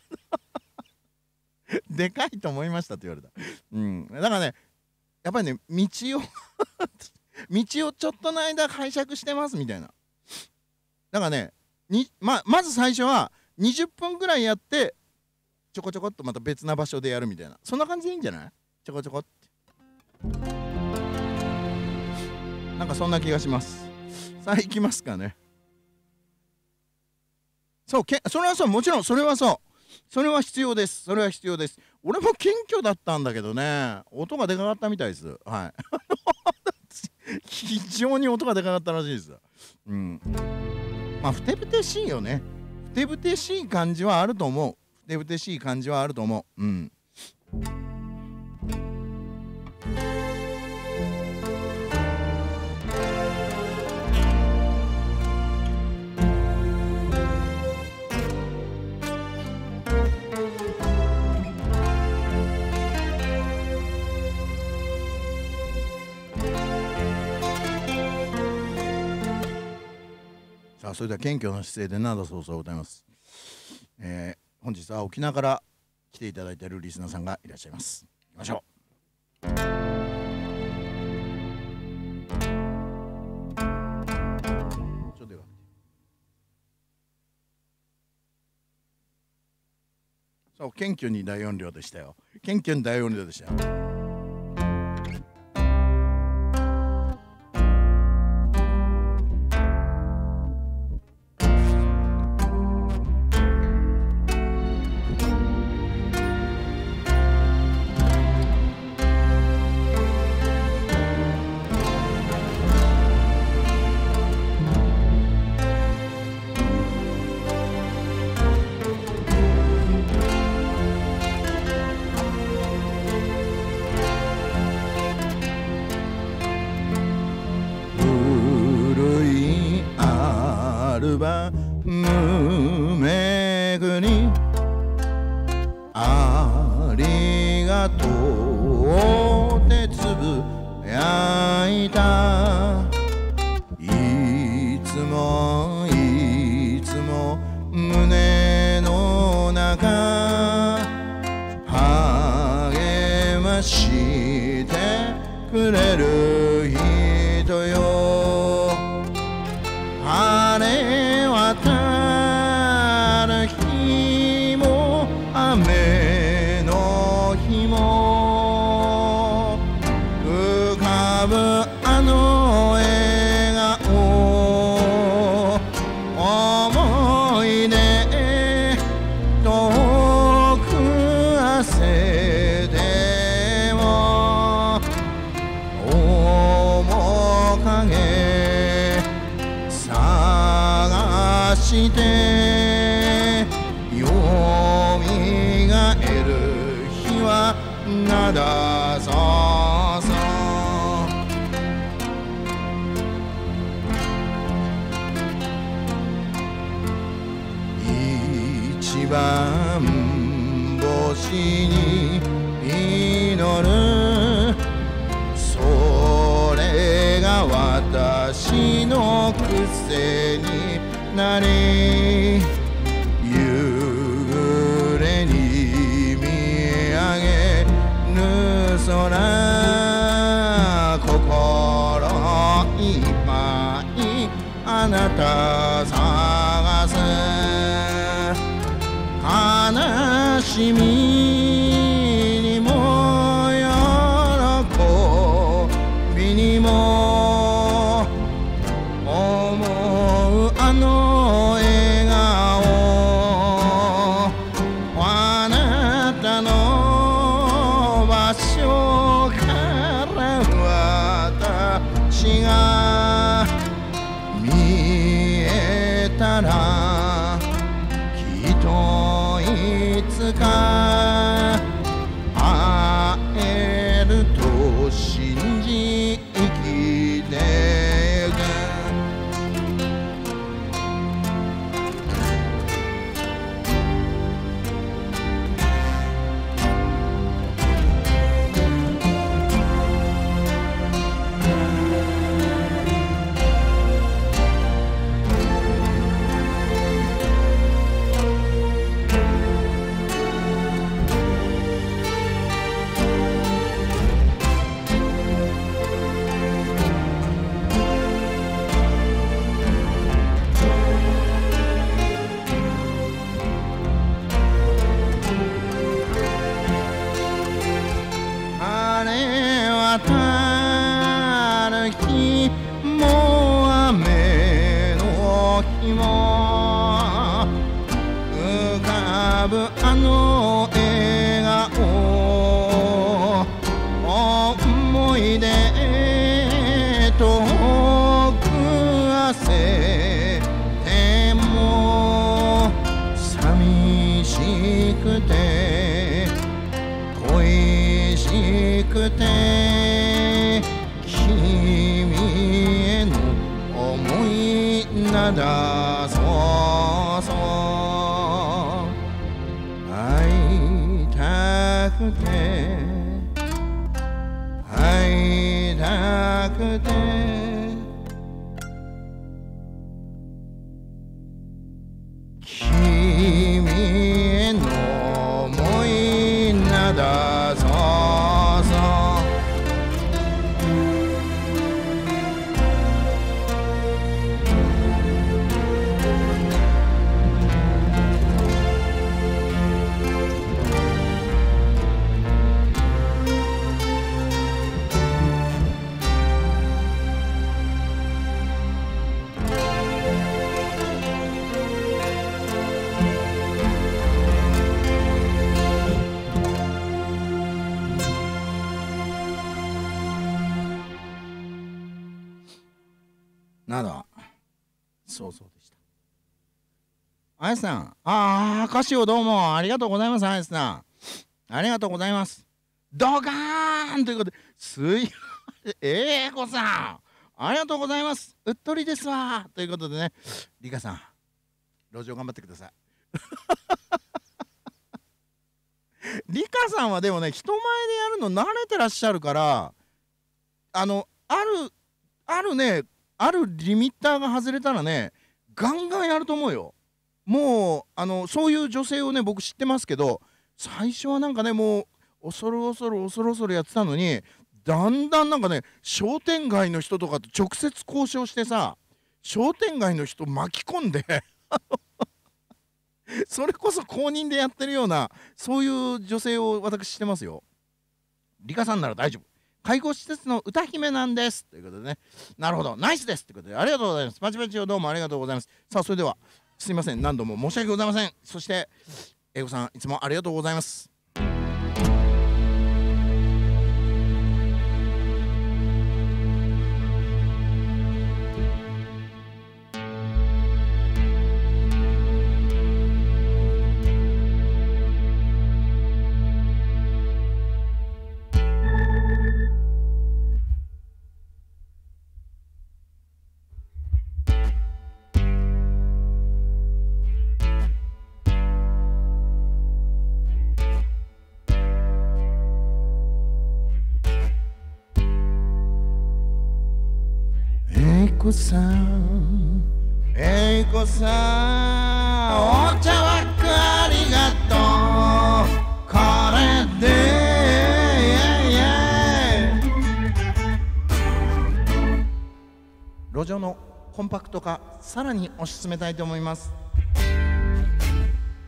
でかいと思いましたって言われた。うん。だからね、やっぱりね、道を道をちょっとの間拝借してますみたいな。だからね、にままず最初はにじゅっぷんぐらいやって、ちょこちょこっとまた別な場所でやるみたいな。そんな感じでいいんじゃない？ちょこちょこって。なんかそんな気がします。さあ行きますかね。そうけそれはそう、もちろんそれはそうそれは必要です。それは必要です。俺も謙虚だったんだけどね、音がでかかったみたいです。はい非常に音がでかかったらしいです。うん。まあふてぶてしいよね。ふてぶてしい感じはあると思う。ふてぶてしい感じはあると思う。うん。さあそれでは謙虚な姿勢でなんだそうそう歌います。えー、本日は沖縄から来ていただいているリスナーさんがいらっしゃいます。行きましょう。ちょっとよそう、謙虚に大音量でしたよ。謙虚に大音量でしたよ。無めぐにありがとうってつぶやいた。いつもいつも胸の中励ましてくれる人よ。晴れ渡る日も雨の日も浮かぶあの笑顔思い出遠く汗でも面影探してよみがえる日はなだそうそう一番星に祈るそれが私の癖になり夕暮れに見上げる空心いっぱいあなた探す悲しみにも喜びにも思うあの笑顔あなたの場所から私が見えたらきっといつか会えると信じ生きてゆく渡る日も雨の日も浮かぶあの笑顔思い出遠く汗でも寂しくて恋しくて君への思いなだそうそう会いたくて会いたくて君への思いなだそうなどそうそうでした。あやさん、ああ歌詞をどうもありがとうございます。あやさんありがとうございます。ドカーンということですいえいこさんありがとうございます。うっとりですわということでね、りかさん路上頑張ってくださいりかさんはでもね人前でやるの慣れてらっしゃるからあのあるあるねあるリミッターが外れたらねガンガンやると思うよ。もうあのそういう女性をね僕知ってますけど最初はなんかねもう恐る恐る恐る恐るやってたのにだんだんなんかね商店街の人とかと直接交渉してさ商店街の人巻き込んでそれこそ公認でやってるようなそういう女性を私知ってますよ。リカさんなら大丈夫。介護施設の歌姫なんですということでね、なるほどナイスですということでありがとうございます。パチパチをどうもありがとうございます。さあそれではすいません何度も申し訳ございません。そして英語さんいつもありがとうございます。えいこさん、えいこさん、お茶枠ありがとう。これで、路上のコンパクト化、さらに推し進めたいと思います。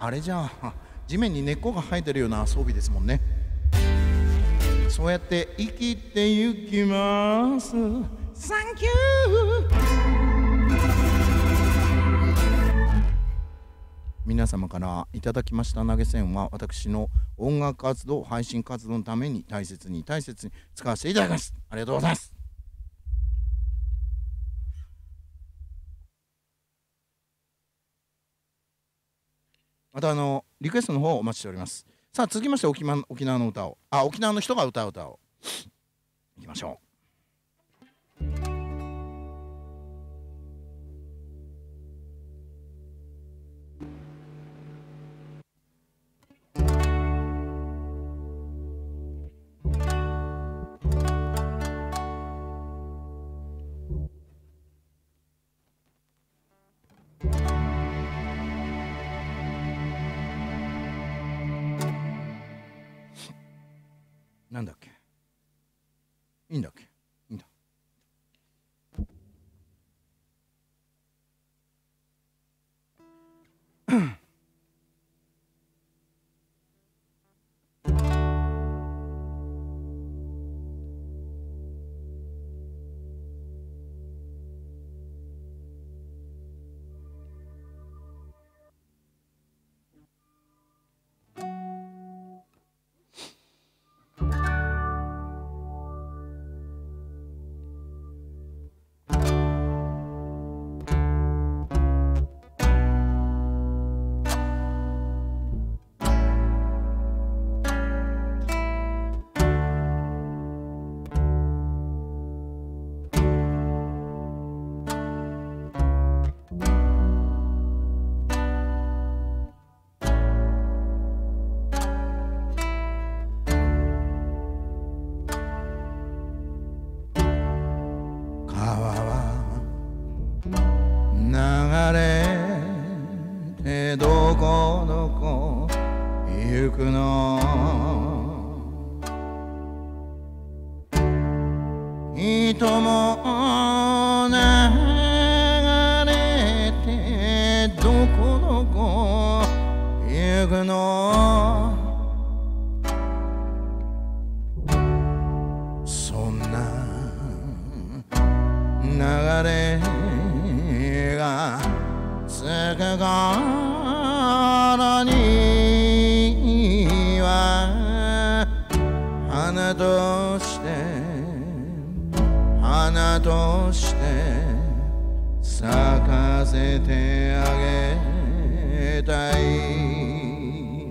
あれじゃあ地面に根っこが生えてるような装備ですもんね。そうやって生きてゆきます。サンキュー。皆様からいただきました投げ銭は私の音楽活動配信活動のために大切に大切に使わせていただきます。ありがとうございます。またあのリクエストの方お待ちしております。さあ続きまして沖縄沖縄の歌をあ沖縄の人が歌う歌をいきましょう。なんだっけ、いいんだっけ、いいんだ。どこどこ行くの人も流れてどこどこ行くのそんな流れがつく頃には花として花として咲かせてあげたい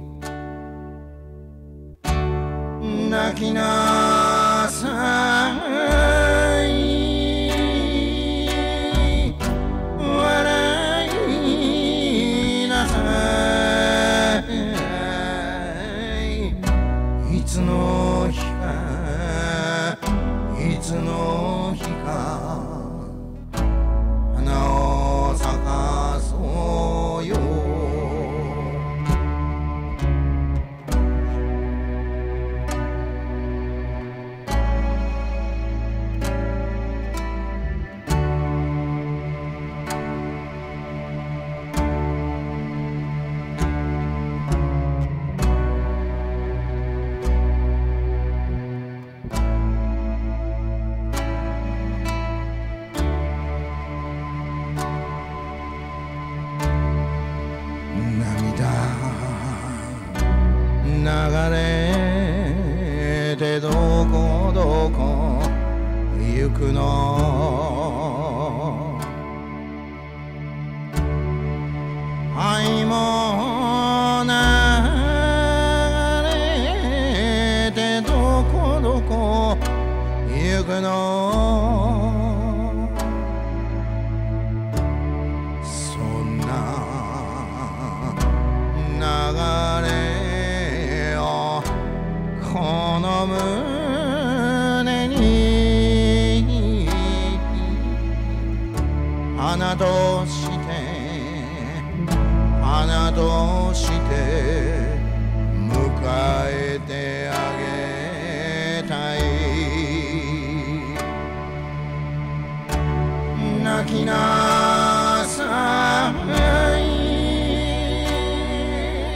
泣きなさいいつの日かいつの日か花を咲かそうよ流れてどこどこ行くの愛も流れてどこどこ行くのそんな流れこの胸に花として花として迎えてあげたい泣きなさい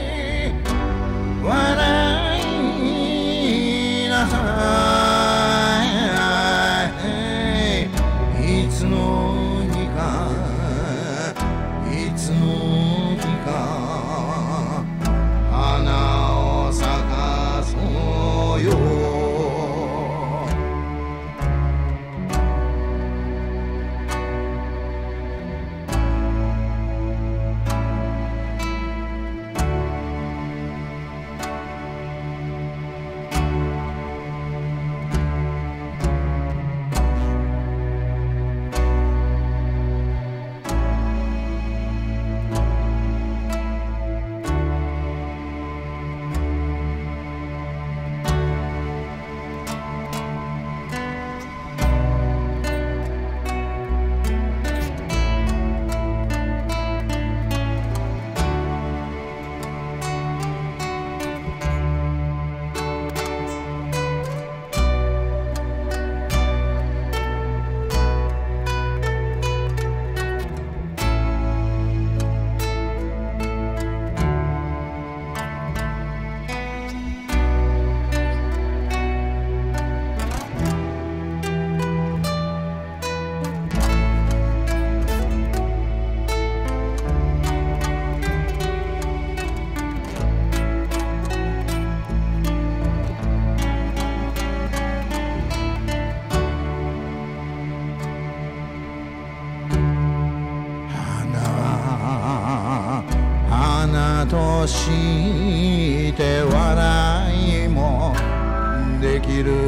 として笑いもできる。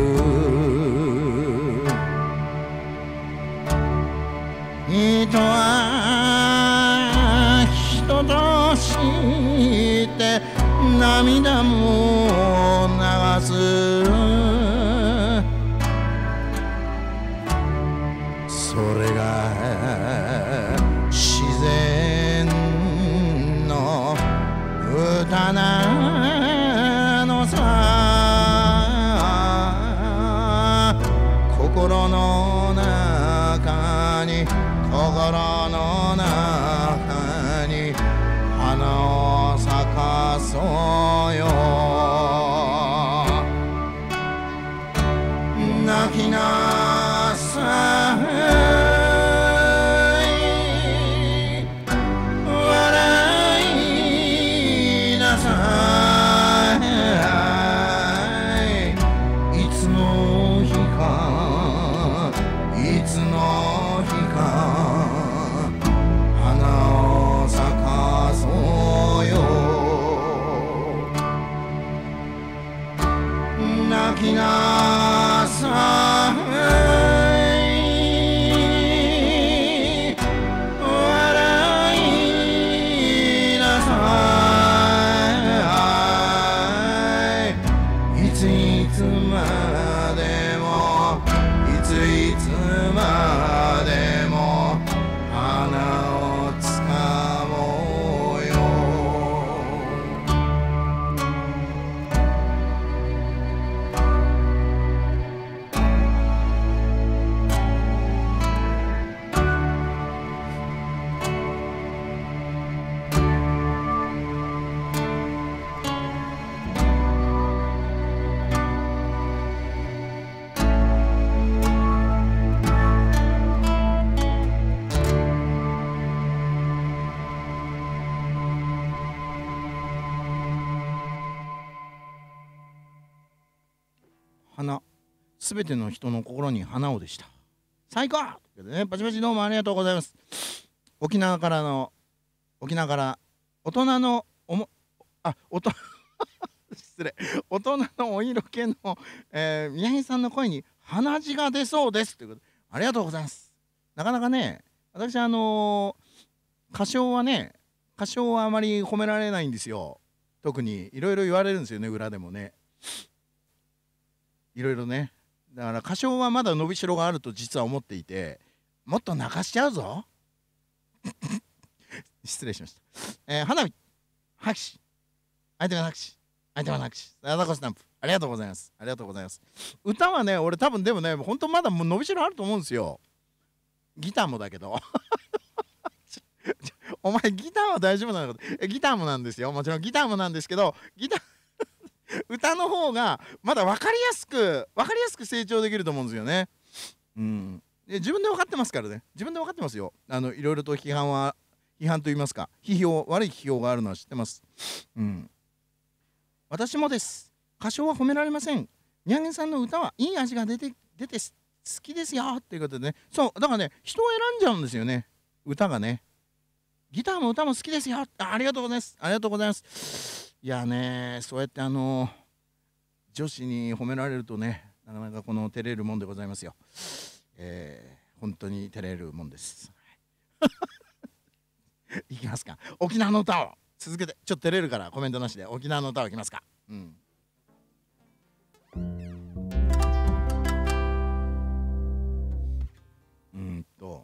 人は人として涙も流す。それが自然の歌なのさ。心の中に心の中に花を咲かそうよ。泣きなさい、笑いなさい。いつの日かいつの日か花を咲かそうよ。泣きなさい、笑いなさい。いついつまでもいついつまでも花をつかもうよ。花、すべての人の心に花をでした。最高ということでね、パチパチどうもありがとうございます。沖縄からの、沖縄から大人のおも、あ、大人失礼、大人のお色気の、えー、宮城さんの声に鼻血が出そうですということで、ありがとうございます。なかなかね、私あのー、歌唱はね、歌唱はあまり褒められないんですよ。特にいろいろ言われるんですよね、裏でもね。いろいろね。だから歌唱はまだ伸びしろがあると実は思っていて、もっと泣かしちゃうぞ。失礼しました。えー、花火、拍手、相手が拍手、相手が拍手、あざこスタンプ、ありがとうございます。ありがとうございます。歌はね、俺多分でもね、本当まだもう伸びしろあると思うんですよ。ギターもだけど。お前ギターは大丈夫なのか。え、ギターもなんですよ。もちろんギターもなんですけど、ギター歌の方がまだ分かりやすく分かりやすく成長できると思うんですよね。うん。で自分で分かってますからね。自分で分かってますよ。あのいろいろと批判は批判と言いますか、批評悪い批評があるのは知ってます。うん。私もです。歌唱は褒められません。宮城さんの歌はいい味が出て出て好きですよっていうことでね。そうだからね、人を選んじゃうんですよね。歌がね。ギターも歌も好きですよ。 あ, ありがとうございます。ありがとうございます。いやね、そうやってあの女子に褒められるとね、なかなかこの照れるもんでございますよ。えー、本当に照れるもんです。いきますか。沖縄の歌を続けて、ちょっと照れるからコメントなしで沖縄の歌をいきますか。うん。うんと。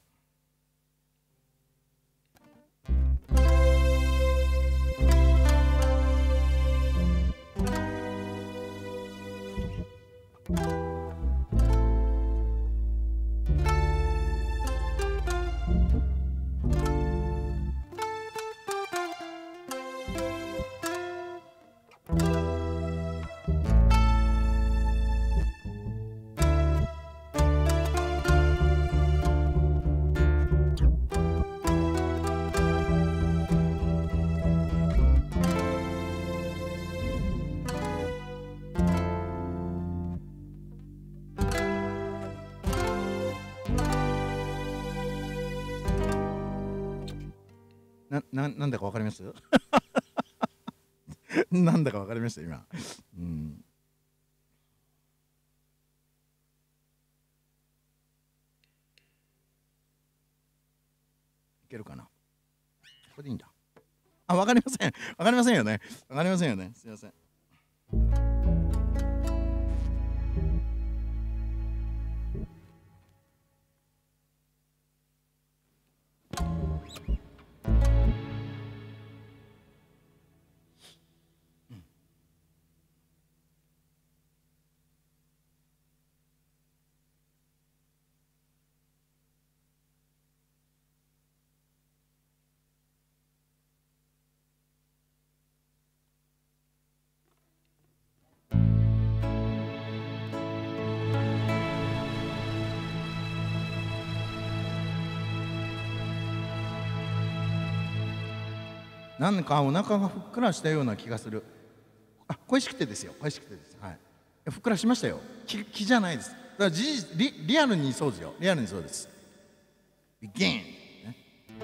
な、な、なんだかわかります？ なんだかわかりました今。うん。いけるかな。これでいいんだ。あ、わかりません。わかりませんよね。わかりませんよね。すいません。なんかお腹がふっくらしたような気がする。あ、恋しくてですよ。恋しくてです。はい。ふっくらしましたよ。気、気じゃないです。だから事実、リ、リアルにそうですよ。リアルにそうです。Begin。ね。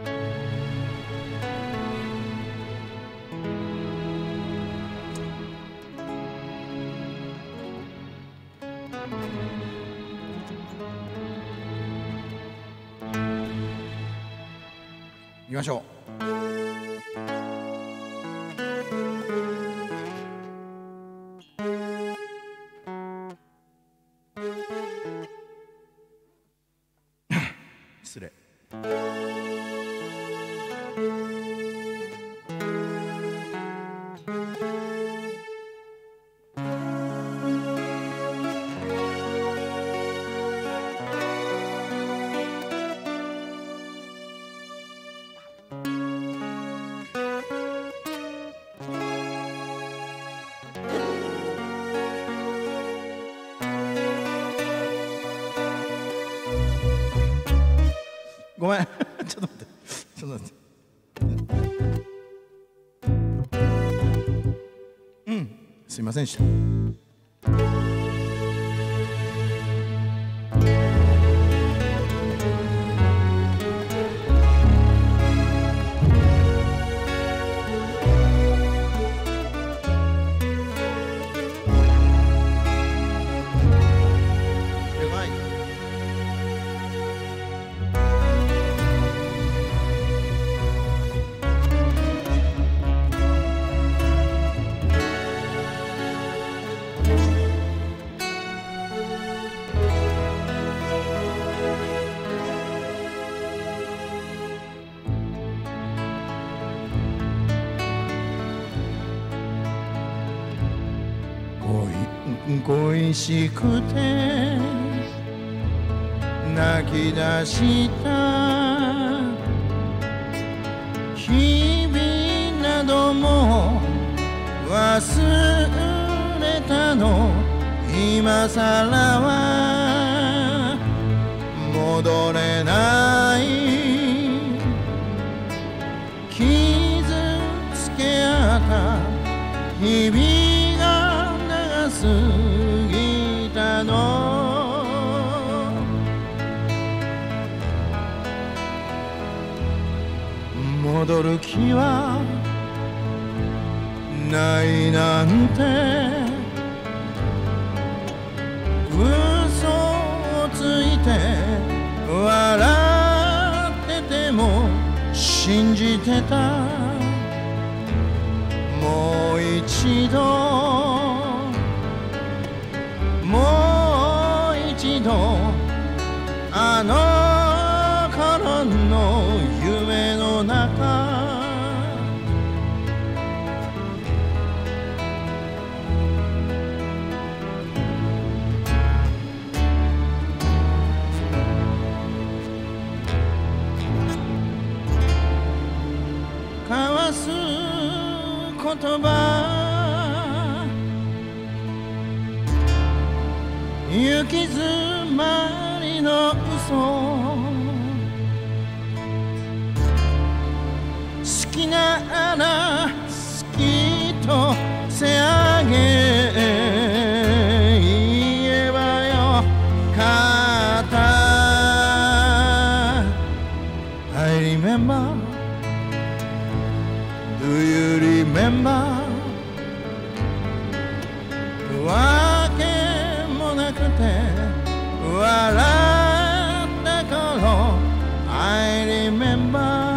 行きましょう。失礼。ごめんちょっと待ってちょっと待ってうんすいませんでした。恋しくて泣き出した日々なども忘れたの今さらは戻れない傷つけ合った日々が長すぎたの戻る気はないなんて嘘をついて笑ってても信じてたもう一度もう一度あの頃の夢の中交わす言葉行き詰まりの嘘好きなら好きとせあげ言えばよかった I remember Do you remember わけもなくて笑った頃 I remember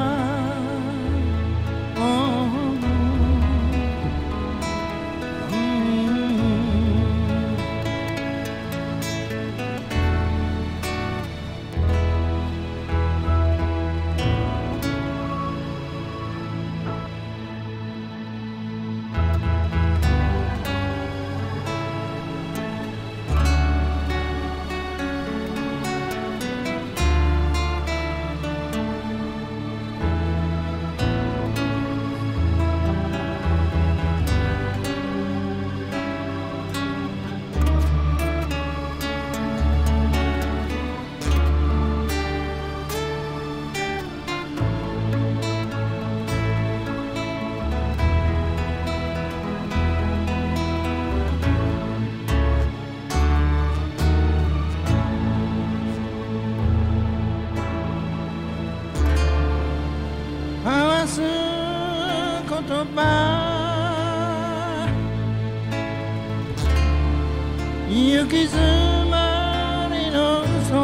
行き詰まりの嘘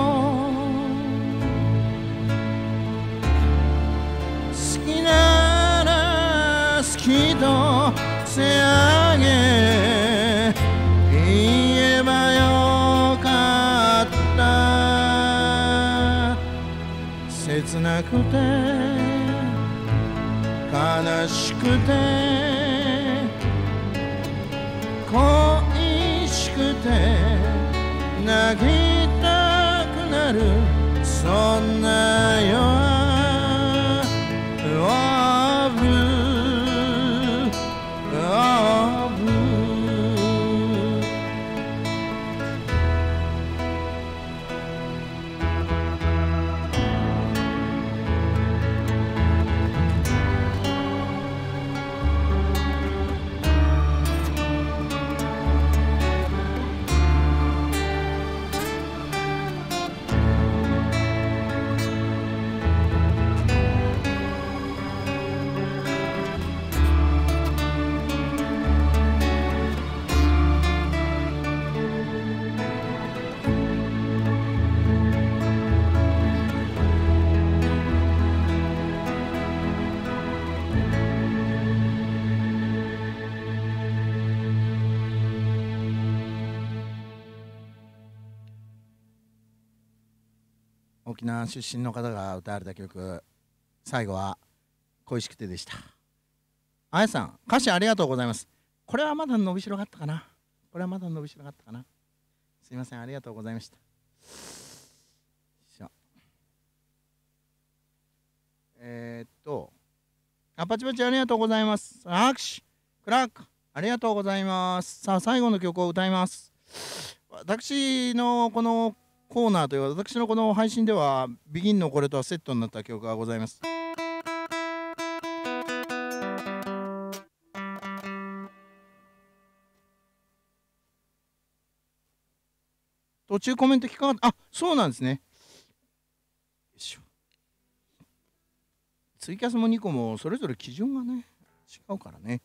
好きなら好きとせあげ言えばよかった切なくて悲しくて恋しくて泣きたくなるそんな夜はブルーブルー沖縄出身の方が歌われた曲、最後は恋しくてでした。あやさん、歌詞ありがとうございます。これはまだ伸びしろがあったかなこれはまだ伸びしろがあったかなすいません、ありがとうございました。えー、っとあパチパチありがとうございます。拍手クラックありがとうございます。さあ最後の曲を歌います。私のこのコーナーという私のこの配信ではビギンのこれとはセットになった曲がございます。途中コメント聞かなかった。あ、そうなんですね。よいしょ。ツイキャスもにこもそれぞれ基準がね違うからね。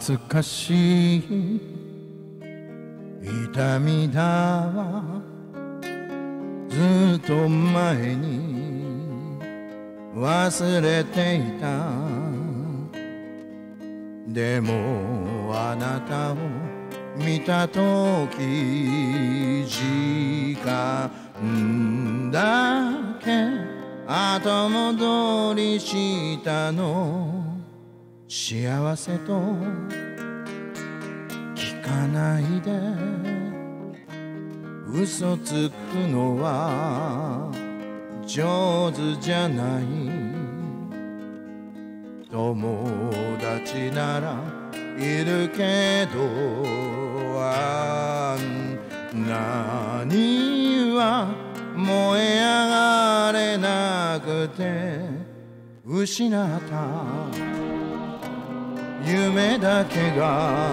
懐かしい痛みだわずっと前に忘れていたでもあなたを見たとき時間だけ後戻りしたの幸せと聞かないで嘘つくのは上手じゃない友達ならいるけどあんなには燃え上がれなくて失った夢だけが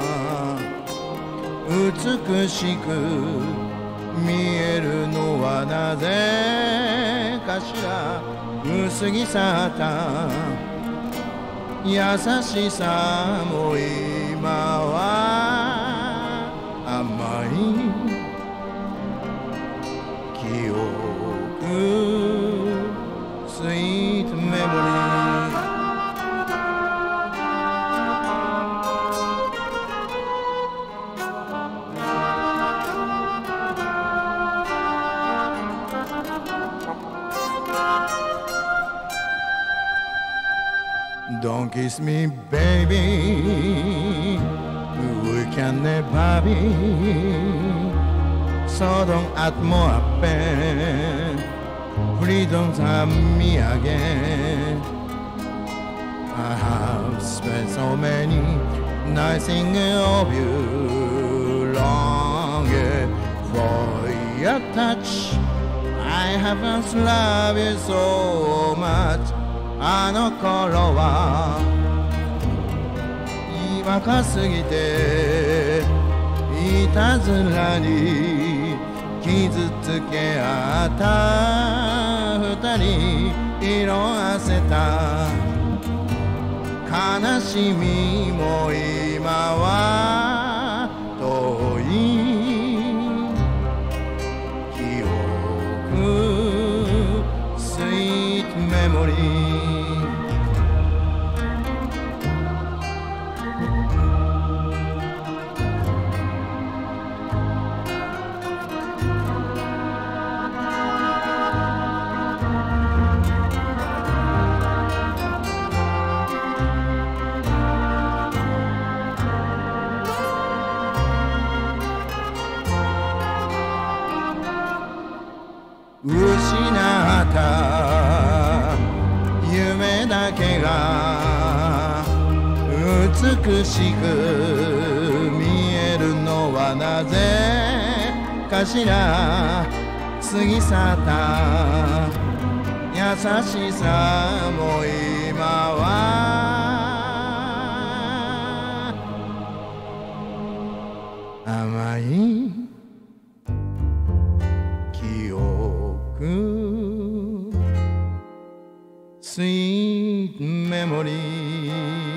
美しく見えるのはなぜかしら薄汚った優しさも今は甘い記憶スイートメモリーDon't kiss me, baby. We can never be. So don't add more pain. Please don't hurt me again. I have spent so many nights thinking of you, longing for your touch. I haven't loved you so much.あの頃は若すぎていたずらに傷つけ合った二人色あせた悲しみも今は遠い記憶スイートメモリー失った夢だけが美しく見えるのはなぜかしら過ぎ去った優しさも今は甘い記憶スイートメモリー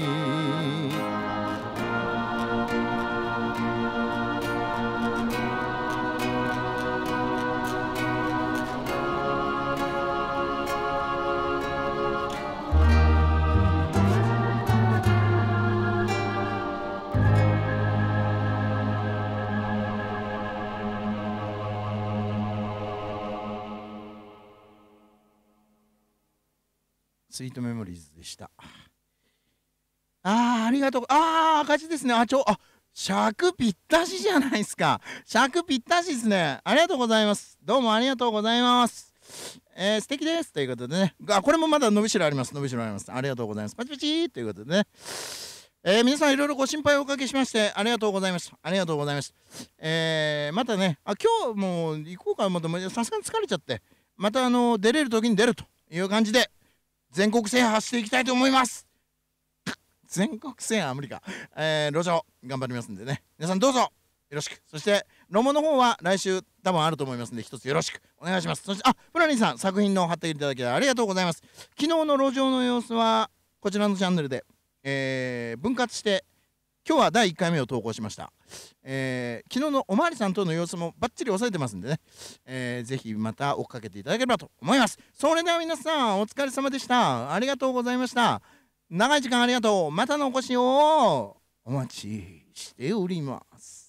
スイートメモリーズでした。あー、ありがとう。あー、赤字ですね。あ、ちょ、あ、尺ぴったしじゃないですか。尺ぴったしですね。ありがとうございます。どうもありがとうございます。えー、素敵です。ということでね。あ、これもまだ伸びしろあります。伸びしろあります。ありがとうございます。パチパチということでね。えー、皆さんいろいろご心配をおかけしましてありがとうございました。ありがとうございました。えー、またね、あ、今日もう行こうかと思って、さすがに疲れちゃって、またあの、出れる時に出るという感じで、全国制覇していきたいと思います。全国制覇は無理か。えー、路上頑張りますんでね。皆さんどうぞよろしく。そして、ロモの方は来週多分あると思いますんで、一つよろしくお願いします。そして、あ、プラニーさん、作品の貼っていただきありがとうございます。昨日の路上の様子は、こちらのチャンネルで、えー、分割して今日はだいいっかいめを投稿しました。えー、昨日のおまわりさんとの様子もバッチリ押さえてますんでね、えー、ぜひまた追っかけていただければと思います。それでは皆さんお疲れ様でした。ありがとうございました。長い時間ありがとう。またのお越しをお待ちしております。